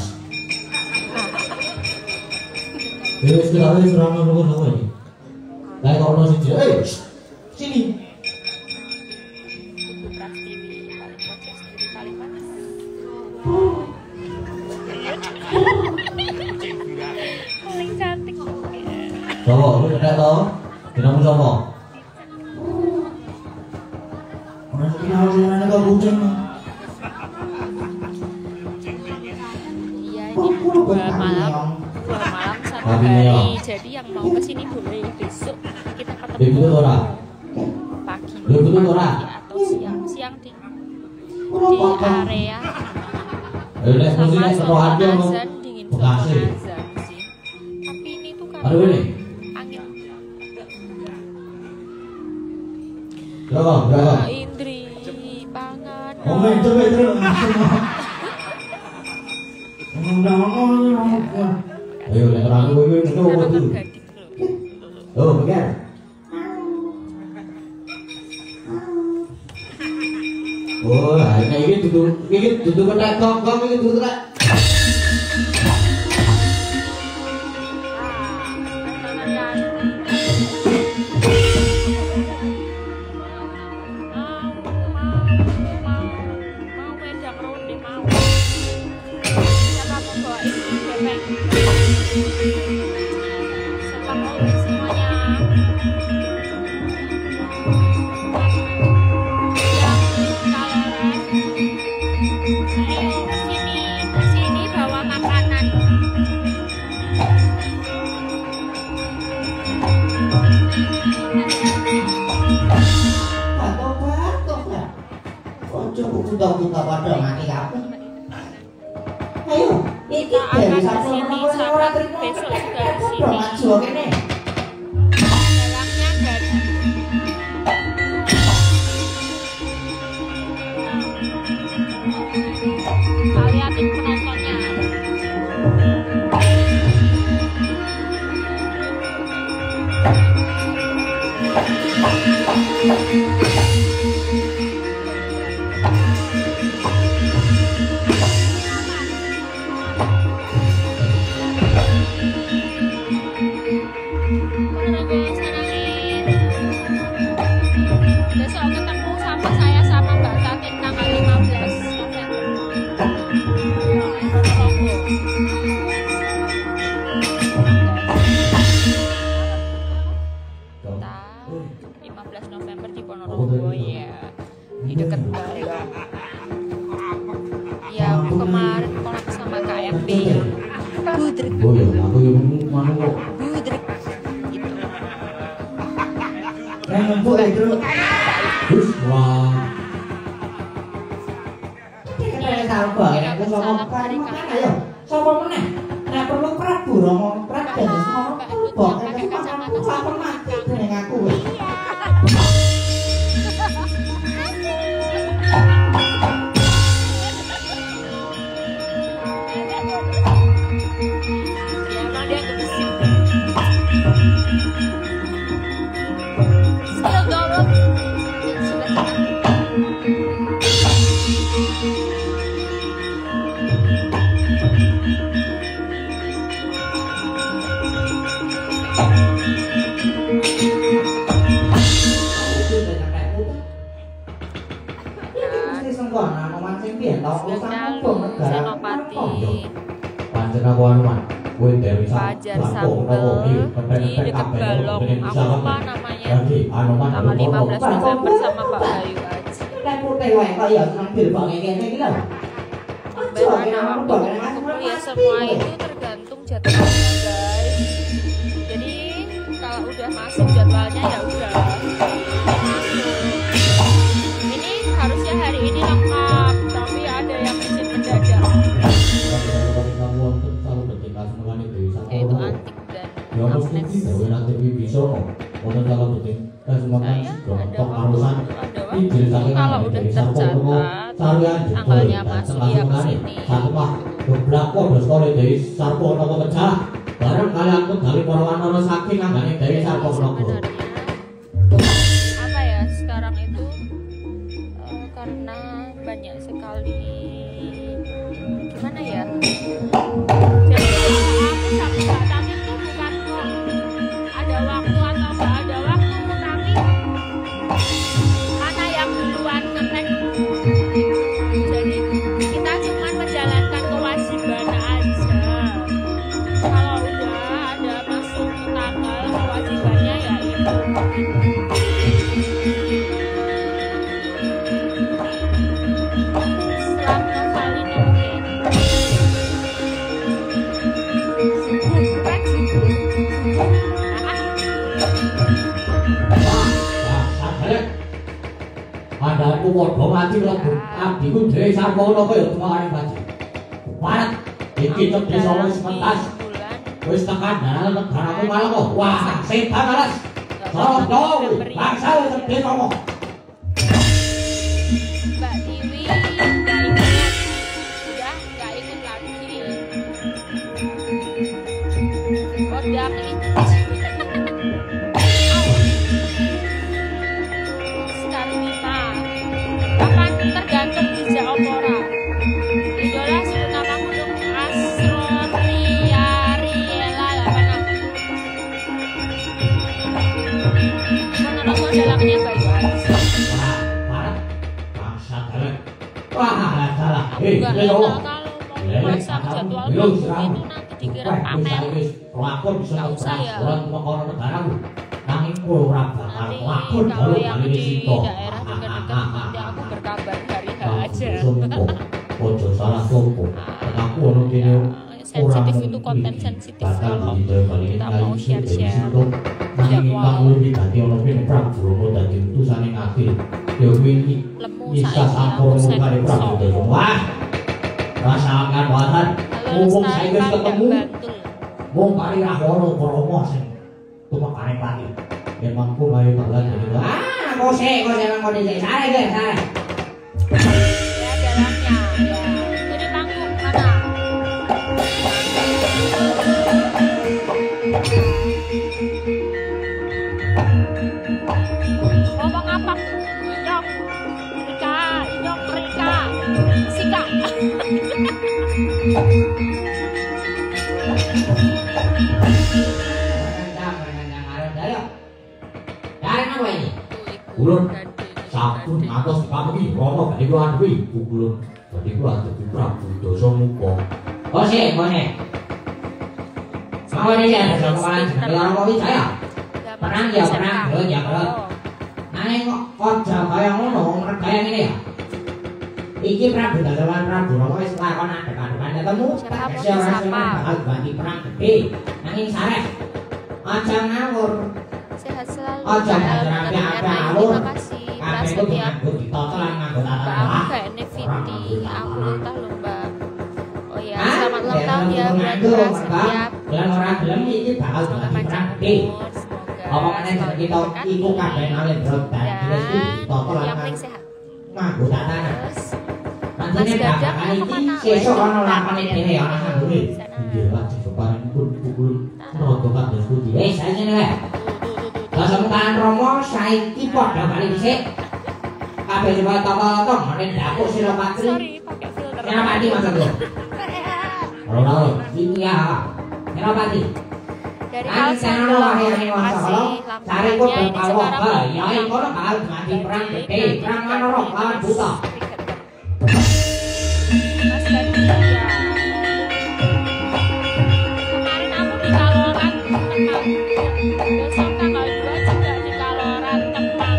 Sekarang serang rombongan apa ini? Kayak kalau nasi cilik, sini. paling cantik. Coba, lu tidak tahu? Tidak mau coba. Orang kita harus mana kau bucin? Iya ini dua malam satu hari. Jadi yang mau kesini boleh besok kita ketemu pagi atau siang di area sama suasana azan dingin banget azan sih. Tapi ini tuh karena angin. Berapa? Indri pangan. Ayo, lihat orang gue itu apa tuh? Oh, benar. Oh, ini duduk ketek kong ini duduk ketek. Mau wedang ronde mau. Siapa mau bawain bebek? Siapa mau semuanya? Kesini bawa makanan. Buka pada mati kapan? Ayo, Kita akan kesini sama besok juga kesini. Dalangnya dari liatin penontonnya. Besok ketemu sama saya sama Mbak Tatin tanggal 15 November di Ponorogo ya, di dekat Bali. Yang kemarin kolab sama KMB Budrik. Oh ya, aku yang mana kok? Budrik itu. Terus wah. Sama mana? Nah perlu Prabu Romo Prabu Romo pakai kacamata sama mati dengan aku. Still download. Fajar Sambel di dekat Balong, aku lupa namanya, tanggal 15 November sama Pak Bayu Aji. Bagaimana ya, semua itu tergantung jadwalnya guys. Jadi kalau udah masuk jadwalnya ya udah masuk. Ini harusnya hari ini lengkap, tapi ada yang izin mendadak. Yaitu antik dan magnet. Kalau udah tercatat tanggalnya masuk ya kesini. Apa ya sekarang itu karena banyak sekali gimana ya. Jadi aku sampai itu bukan kok ada waktu atau nggak ada waktu, tapi mana yang duluan ngetek. Jadi kita cuma menjalankan kewajiban aja. Kalau udah ada masuk tanggal kewajibannya ya itu. Aku padha mati mlebu abdiku dhewe Sarwono kaya tuwane baji. Parat iki cedhe sawis mentas. Wis tekan dalan negaraku malah kok. Wah, setan alas. Sono bangsa cedhe sono. Mbak Tiwi enggak ingat. Udah enggak ingat lagi. Kodam itu tergantung bisa opora. Idola sebut nama gunung Asro Riariela 86. Menurut modelannya Bayu Aji. Wah, salah. Kalau mau pasang jadwal itu nanti dikira pamer. Nggak usah ya. Nanti kalau yang di daerah dekat-dekat nanti aku berkabar hari H aja. Ojo salah sopo. Aku ono kene sensitif itu konten sensitif kalau kita mau share-share jadwal. Lemu saya aku sensor. Wah, rasakan banget. Mumpung saya wis ketemu. Wong kari Rahwana Bromo sing tumakane pati. Yen mampu bae balan jadi. Kok emang kok dhisik sare ge, sare. Ya jalannya. Ya, itu di panggung mana? Ngomong apa? Inyok, Rika, Sika. Ulun sampun atos pamugi Rama badhe kula duwi ulun badhe kula dadi Prabu Dasamuka. Ose. Sawane ya Dasamuka Rama Wijaya. Perang ya perang, ya perang. Nanging kok aja kaya ngono kaya ngene ya. Iki Prabu Dasamuka Prabu Rama wis lakon adek-adekan ketemu. Siapa bakal ganti perang gede. Nanging sareh. Aja ngawur. Sehat selalu. Aja apa-apa alur. Terima kasih Prasetya. Mbak kayak Neviti. Aku entah loh Mbak. Oh ya, selamat ulang tahun ya buat Prasetya. Dan orang gelem iki bakal ganti perang gede. Omongane kita iku kabeh nalih brot dan iki toto lan. Yang penting sehat. Nganggo tatanan. Mas Dadang itu kemana? Sesuk ana lakone dhewe ana sanggure. Nggih lajeng bebareng pun pukul rotokan dan putih. Wis ngene wae. Kesempan Romo saiki padha kali dhisik. Kabeh diwae tata-tata ngene dapur Siropatri. Sorry, pakai filter. Siropati maksudku. Ora iki ya. Siropati. Dari Alsando, terima kasih. Lampunya ini sekarang ya iku bakal mati perang gede, perang manora lawan buta. Mas Dadang. Kemarin aku di Kaloran Kemang. Besok tanggal 2 juga di Kaloran Kemang.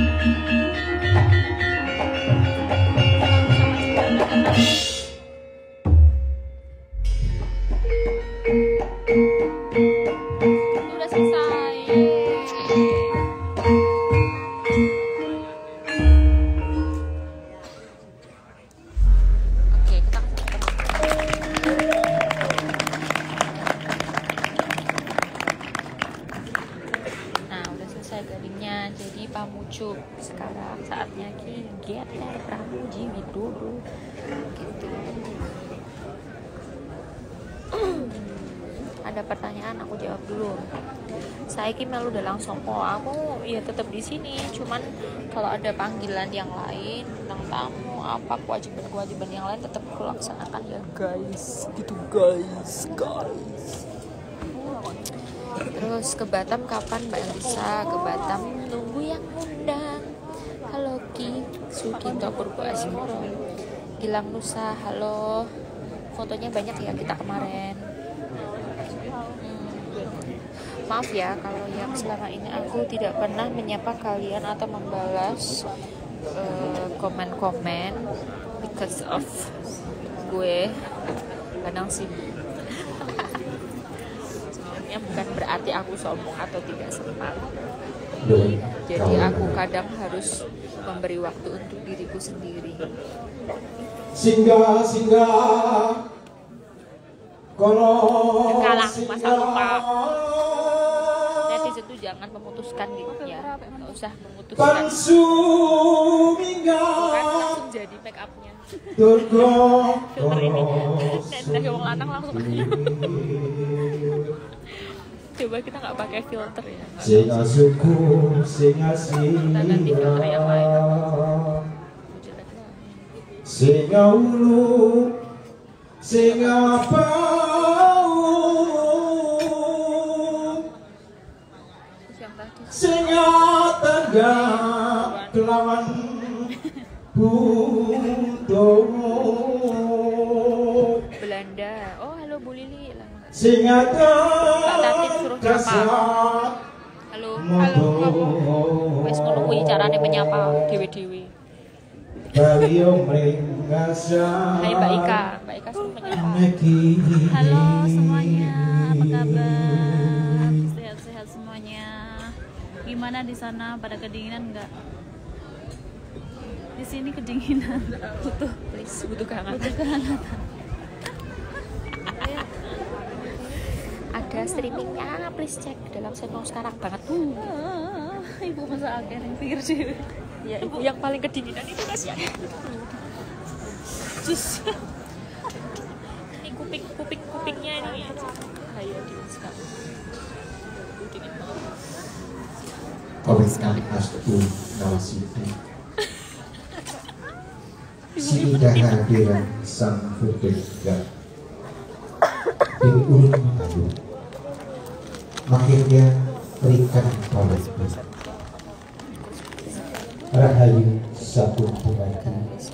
Udah selesai. Oke, kita Nah, udah selesai galingnya. Jadi Pamucuk sekarang saatnya Geter Pramuji Widodo. Gitu. Ada pertanyaan aku jawab dulu. Saiki melu dalang sopo? Aku ya tetap di sini. Cuman kalau ada panggilan yang lain tentang tamu apa kewajiban yang lain tetap aku laksanakan ya guys. Gitu guys. Terus ke Batam kapan Mbak Elisa? Ke Batam nunggu yang undang. Halo Ki Sugito Purbo Asmoro. Gilang Nusa, halo. Fotonya banyak ya kita kemarin. Maaf ya kalau yang selama ini aku tidak pernah menyapa kalian atau membalas komen-komen because of gue kadang sibuk. Sebenarnya bukan berarti aku sombong atau tidak sempat. Jadi aku kadang harus memberi waktu untuk diriku sendiri. Singgah kalah masa lupa. Netizen itu jangan memutuskan gitu ya, nggak usah memutuskan. Bukan langsung jadi make upnya. Filter ini, dan yang lanang langsung. Coba kita nggak pakai filter ya. Kita ganti filter yang lain. Singa ulu, singa singa tangga kelawan budo Belanda. Oh halo Bu Lili. Singa Tatin suruh nyapa. Halo. Wes ngono kuwi carane menyapa dewe-dewe. Hai Mbak Ika suruh menyapa. Halo semuanya, apa kabar? Sehat-sehat semuanya. Gimana di sana, pada kedinginan enggak? Di sini kedinginan. Butuh kehangatan. Ada streamingnya, please cek dalam channel sekarang banget. Ibu masa akhir yang pikir sih. Ya ibu yang paling kedinginan itu kasihan. Jus. Ini kupingnya ini. Bahaya dingin sekali. Dingin banget. Komentar astu nawasitu. Singgah hadiran sang Fudega. Ini urut mengadu. Akhirnya berikan padaku. Rahayu Sabun Pemati.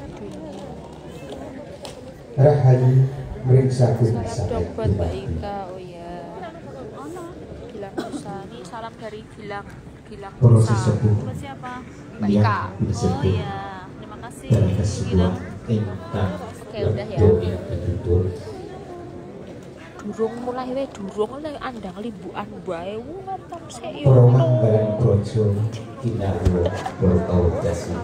Rahayu Meringsaku Salam buat Mbak Ika. Oh ya. Gilang Nusa. Ini salam dari Gilang Proses Nusa. sepuh Siapa? Mbak Ika. Oh iya, terima kasih. Dan kesebuah ingkang Oke udah ya. betul. Durung mulai andang limbuan wae nonton sik yo. Roman barang bojo kinarwo bertau dasi.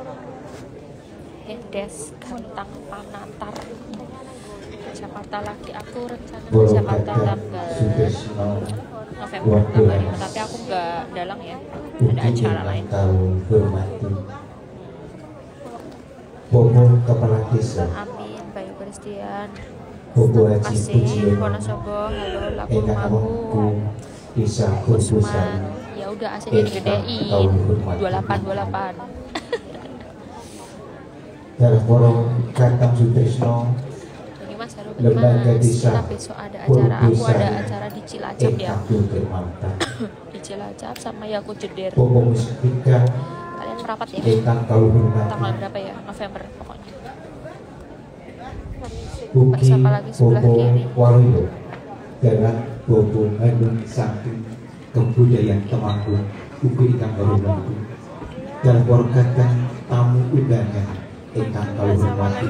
Hendes gantang panatar. Jakarta lagi aku rencana ke Jakarta tanggal November tanggal 5, tapi aku nggak dalang ya, ada acara lain. Tahu hormati. Bobo Kepala Desa Amin, Bayu Christian. Bobo Haji Pujiono Wonosobo, halo Lapor Engkang Mabu. Amangku Desa Kurbusan. Ya udah aslinya digedein 28. Dalam Porong Kakang Sutrisno Lagi Mas Haru Lembaga Desa kita besok ada acara, aku ada acara di Cilacap ya. Di Cilacap sama ya aku jeder. Bobo Mustika Kalian merapat ya? Engkang kau hormati. Tanggal berapa ya? November pokoknya. Buki Siapa lagi sebelah Bobo kiri? Waluyo dengan Bobo Handung Saking Kebudayaan Temanggung Buki Ikang Hormati dan Porkatan tamu undangan Engkang kau hormati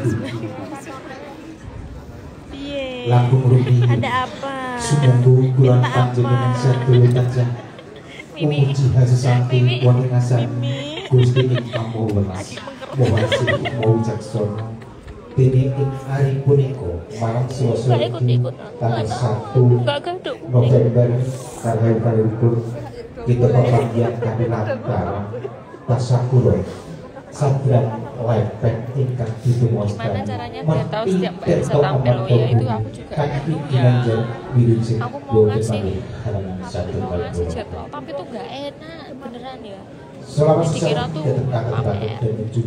Langkung Rumi Ada apa? Sumunggu Kulon Panjenengan Sadaya tansah Umuji hasesanti wonten asan Gusti ingkang Maha Welas Muhasin Maha Wicaksana dene ing ari punika malam swasa tanggal 1 November tahun 2020 kita pepanggihan kanthi lantaran tasakura sadran lepek ingkang Gimana caranya biar tahu setiap Mbak bisa tampil ya itu aku juga ya. Aku mau ngasih jadwal tapi tuh nggak enak beneran ya. Selama dikira tuh pamer.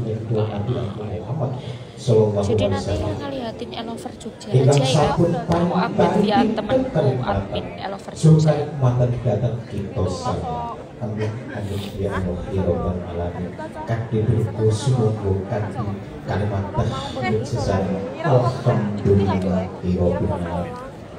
Jadi nanti ngeliatin Elover Jogja aja ya. Aku update via temanku admin Elover Jogja. Mantan datang kita saya. Amin amin ya Allah ya Rabbal alamin. Kadhe berku sumangga kanthi kalimat tahmid sesama. Alhamdulillah ya Rabbil alamin.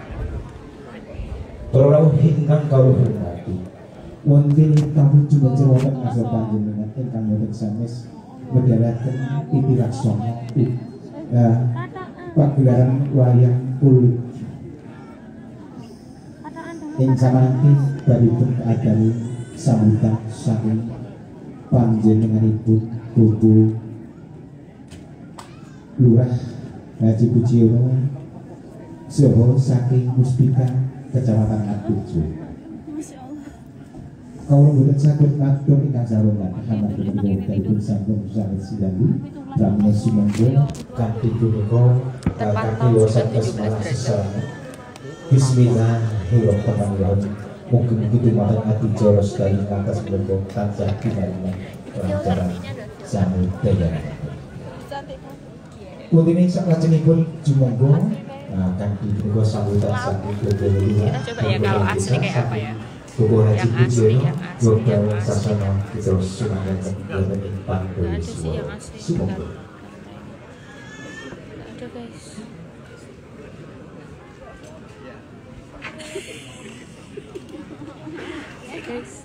Para ingkang kawula hormati. Wonten tamu juga wonten nasa panjenengan ingkang boten sanes medharaken titi laksana pagelaran wayang kulit ing samanten baripun keadaan sambutan saking panjenenganipun Bobo Lurah Haji Pujiono saha saking Muspika Kecamatan Atujo. Kawula boten saged matur ingkang sarana amargi dalipun sampun sanget sinambi Brahma Sumangga kanthi punika kanthi wasanes sesana. Bismillahirrahmanirrahim. Mugi-mugi dumateng ati joros kali atas menika tansah pinaringan kelancaran samudaya. Puntine saklajengipun jumangga kanthi punika sambutan saking Bobo Lurah. Kita coba ya kalau asli kayak apa ya. Bobo Haji Pujiono Yoga Sasana kita sunahkan wonten ing Pandowo Sumangga. Ada guys. Guys.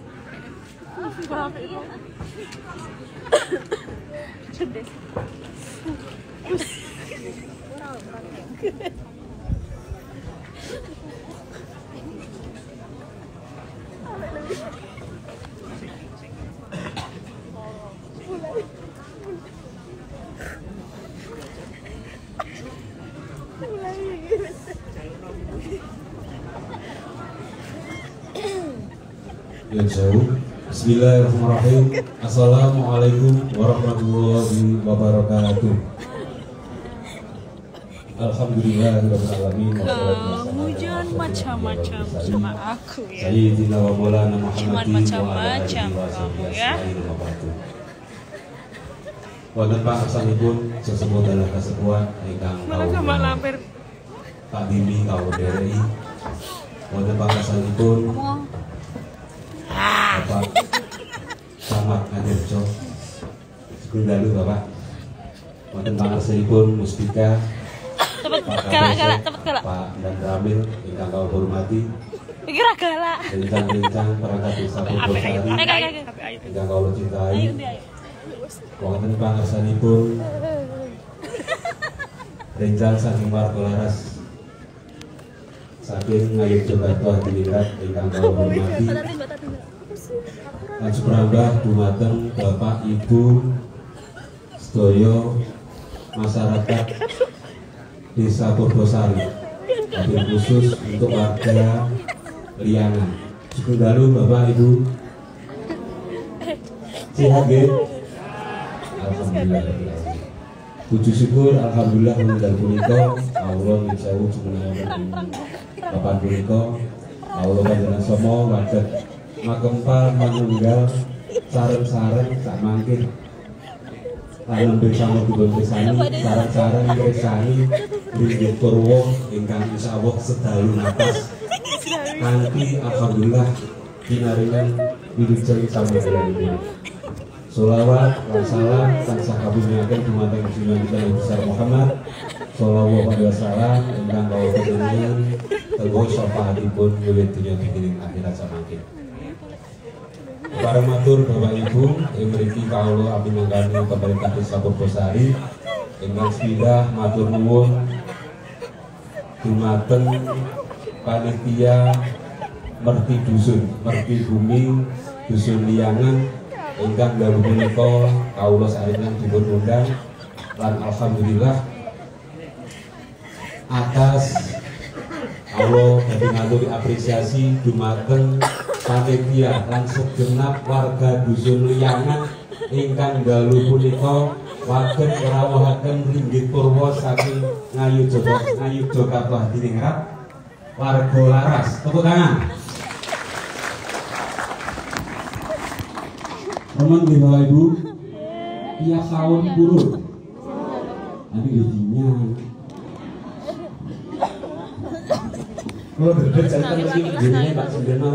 yang jauh. Bismillahirrahmanirrahim. Assalamualaikum warahmatullahi wabarakatuh. Alhamdulillahirrahmanirrahim. Kamu jangan macam-macam sama aku ya. Sayyidina wa maulana Cuman Muhammadin macam-macam kamu ya. Wonten pangersanipun sesepuh dalah kasepuhan ingkang kawula Pak Bimi kawuderei. Wonten pangersanipun Bapak Camat Ngadirjo. Sebelum lalu Bapak wonten pangersanipun Muspika Galak-galak, cepet galak. Pak dan Ramil ingkang kawula hormati. Kira galak. Rencang-rencang perangkat desa Purwosari ingkang kawula cintai. Wonten pangersanipun rencang saking warga laras saking Ngayogyakarta Hadiningrat ingkang kawula hormati. Lan seprambah dumateng Bapak Ibu sedaya masyarakat Desa Purwosari, wabil khusus untuk warga Liangan. Sugeng dalu Bapak Ibu. Sehat nggih? Alhamdulillah. Puji syukur alhamdulillah wonten punika Allah nyewu jumeneng Bapak punika Allah panjenengan sama wadhah makempal manunggal sareng-sareng sak mangke lan bersama dipun pisani sareng-sareng pirsani Ringgit Purwo ingkang insyaallah sedalu napas kanthi alhamdulillah pinaringan wilujeng sampeyan. Sholawat dan salam tansah kabungaken dumateng Junjungan kita Nabi besar Muhammad sallallahu alaihi wasallam ingkang kawula panjenengan tenggo syafaatipun wiwit dunya pikiring akhirat samangke. Para matur Bapak Ibu ing mriki kawula abinangkani pemerintah Desa Purbosari ingkang sepindah matur nuwun dumateng panitia Merti Dusun, Merti Bumi, Dusun Liangan ingkang dalu punika kawula saringan dipun undang lan alhamdulillah atas Allah badhe ngaturi apresiasi dumateng panitia lan segenap warga Dusun Liangan ingkang dalu punika wagen ngrawuhaken Ringgit Purwo saking Ngayogyakarta Diningrat warga Laras. Tepuk tangan. Roman di Bapak Ibu, tiap tahun turun. Nanti gajinya. Kalau berdek saya kan mesti gajinya Pak Sendena.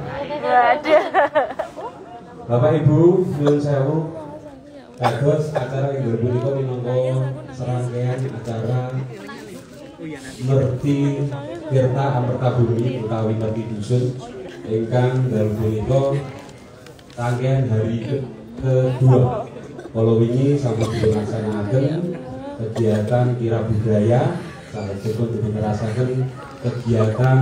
Bapak Ibu, nyuwun sewu. Kados acara yang berbunika minangka serangkaian acara Merti Tirta Amerta Bumi utawi Merti Dusun ingkang dalu punika rangkaian hari kedua. Kalau wingi sampun dilaksanakan kegiatan kira budaya, sampun dilaksanakan kegiatan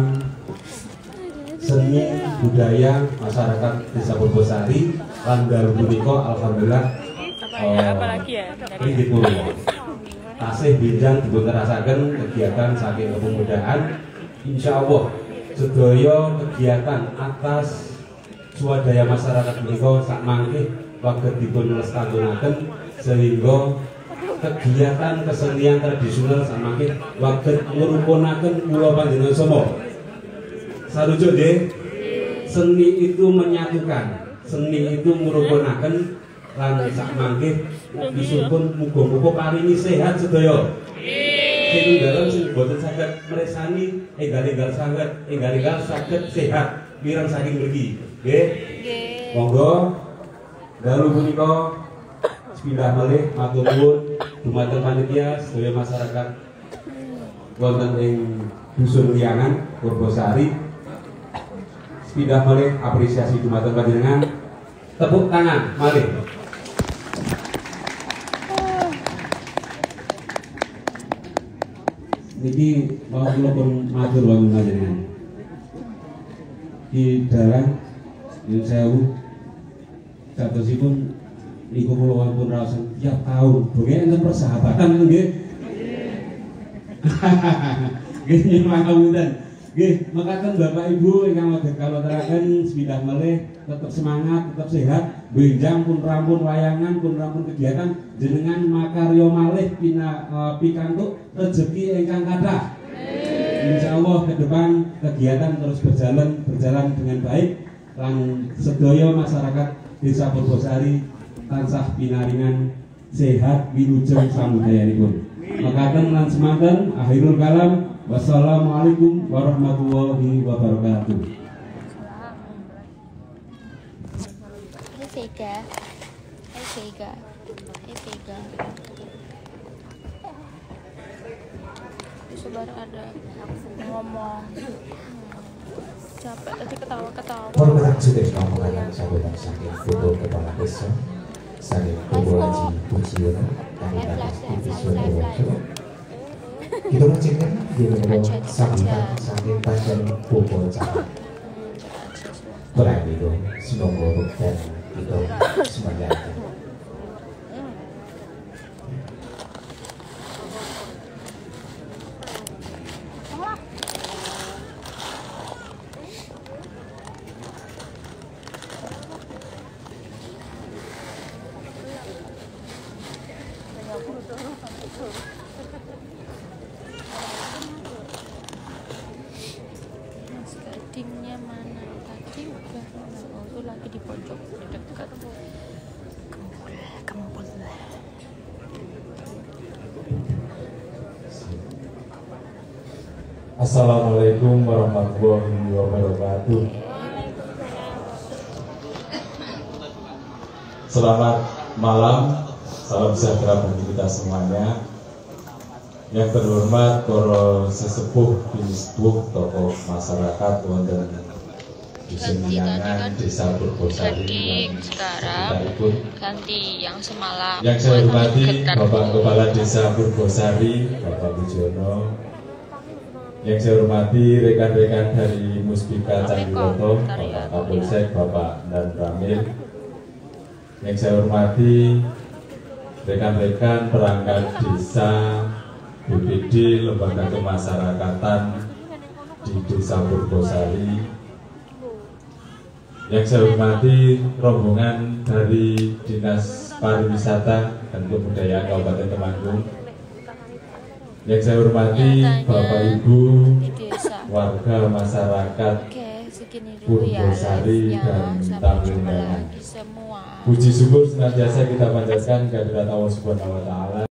seni budaya masyarakat Desa Purbosari lan dalu punika alhamdulillah Ringgit Purwo tasih benjang dipunrasaken kegiatan saking kepemudaan. Insyaallah sedaya kegiatan atas swadaya masyarakat menika sak mangke waget dipun lestarenaken sehingga kegiatan kesenian tradisional sak mangke waget ngrupunaken kula panjenengan semua. Sarujuk nggih. Seni itu menyatukan, seni itu ngrupunaken lan sak mangke disuwun muga-muga paringi sehat sedaya. Sing dalam sing boten saged mresani enggal-enggal saged sehat mireng saking mriki. Nggih. Monggo dalu punika sepindah malih matur nuwun dumateng panitia sedaya masyarakat wonten ing Dusun Liangan Purbosari. Sepindah malih apresiasi dumateng panjenengan. Tepuk tangan malih. Niki mau kula pun matur wonten panjenengan. Di dalam yang sewu katosipun niku kula pun raosan tiap tahun dongeng enten persahabatan nggih. Nggih mangkapunten. Nggih mekaten Bapak Ibu ingkang wagah kaloteraken sepindah malih tetap semangat, tetap sehat, benjang pun rampun wayangan pun rampun kegiatan jenengan makarya malih pikantuk rezeki ingkang kathah. Insyaallah ke depan kegiatan terus berjalan dengan baik lan sedaya masyarakat Desa Purbosari tansah pinaringan sehat wilujeng samudayanipun. Mekaten lan semanten akhirul kalam. Wassalamualaikum warahmatullahi wabarakatuh. Vega. Baru ada ngomong capek tadi ketawa-ketawa. Hormat sudah pengamatan sambutan saking Foto Kepala Desa saking Bobo Haji Bujiono Kamitan Bujiono. Kita menceritakan di nomor sambutan saking Panjang Bobo Camat. Berani dong, semoga dan kita semuanya. Banyak tapi di pojok di dekat kempul. Assalamualaikum warahmatullahi wabarakatuh. Selamat malam, salam sejahtera bagi kita semuanya. Yang terhormat para sesepuh binispuh tokoh masyarakat wonten Dusun Minangan, Desa Purbosari, sekarang ganti yang semalam. Yang saya hormati Bapak Kepala Desa Purbosari, Bapak Bujono. Yang saya hormati rekan-rekan dari Muspika Candiroto, Bapak Kapolsek, Bapak dan Ramil. Yang saya hormati rekan-rekan perangkat desa, BPD, lembaga kemasyarakatan di Desa Purbosari. Yang saya hormati rombongan dari Dinas Pariwisata dan Kebudayaan Kabupaten Temanggung. Yang saya hormati Bapak Ibu, warga masyarakat Purbosari dan Tambunan. Puji syukur senantiasa kita panjatkan kehadirat Allah Subhanahu wa taala.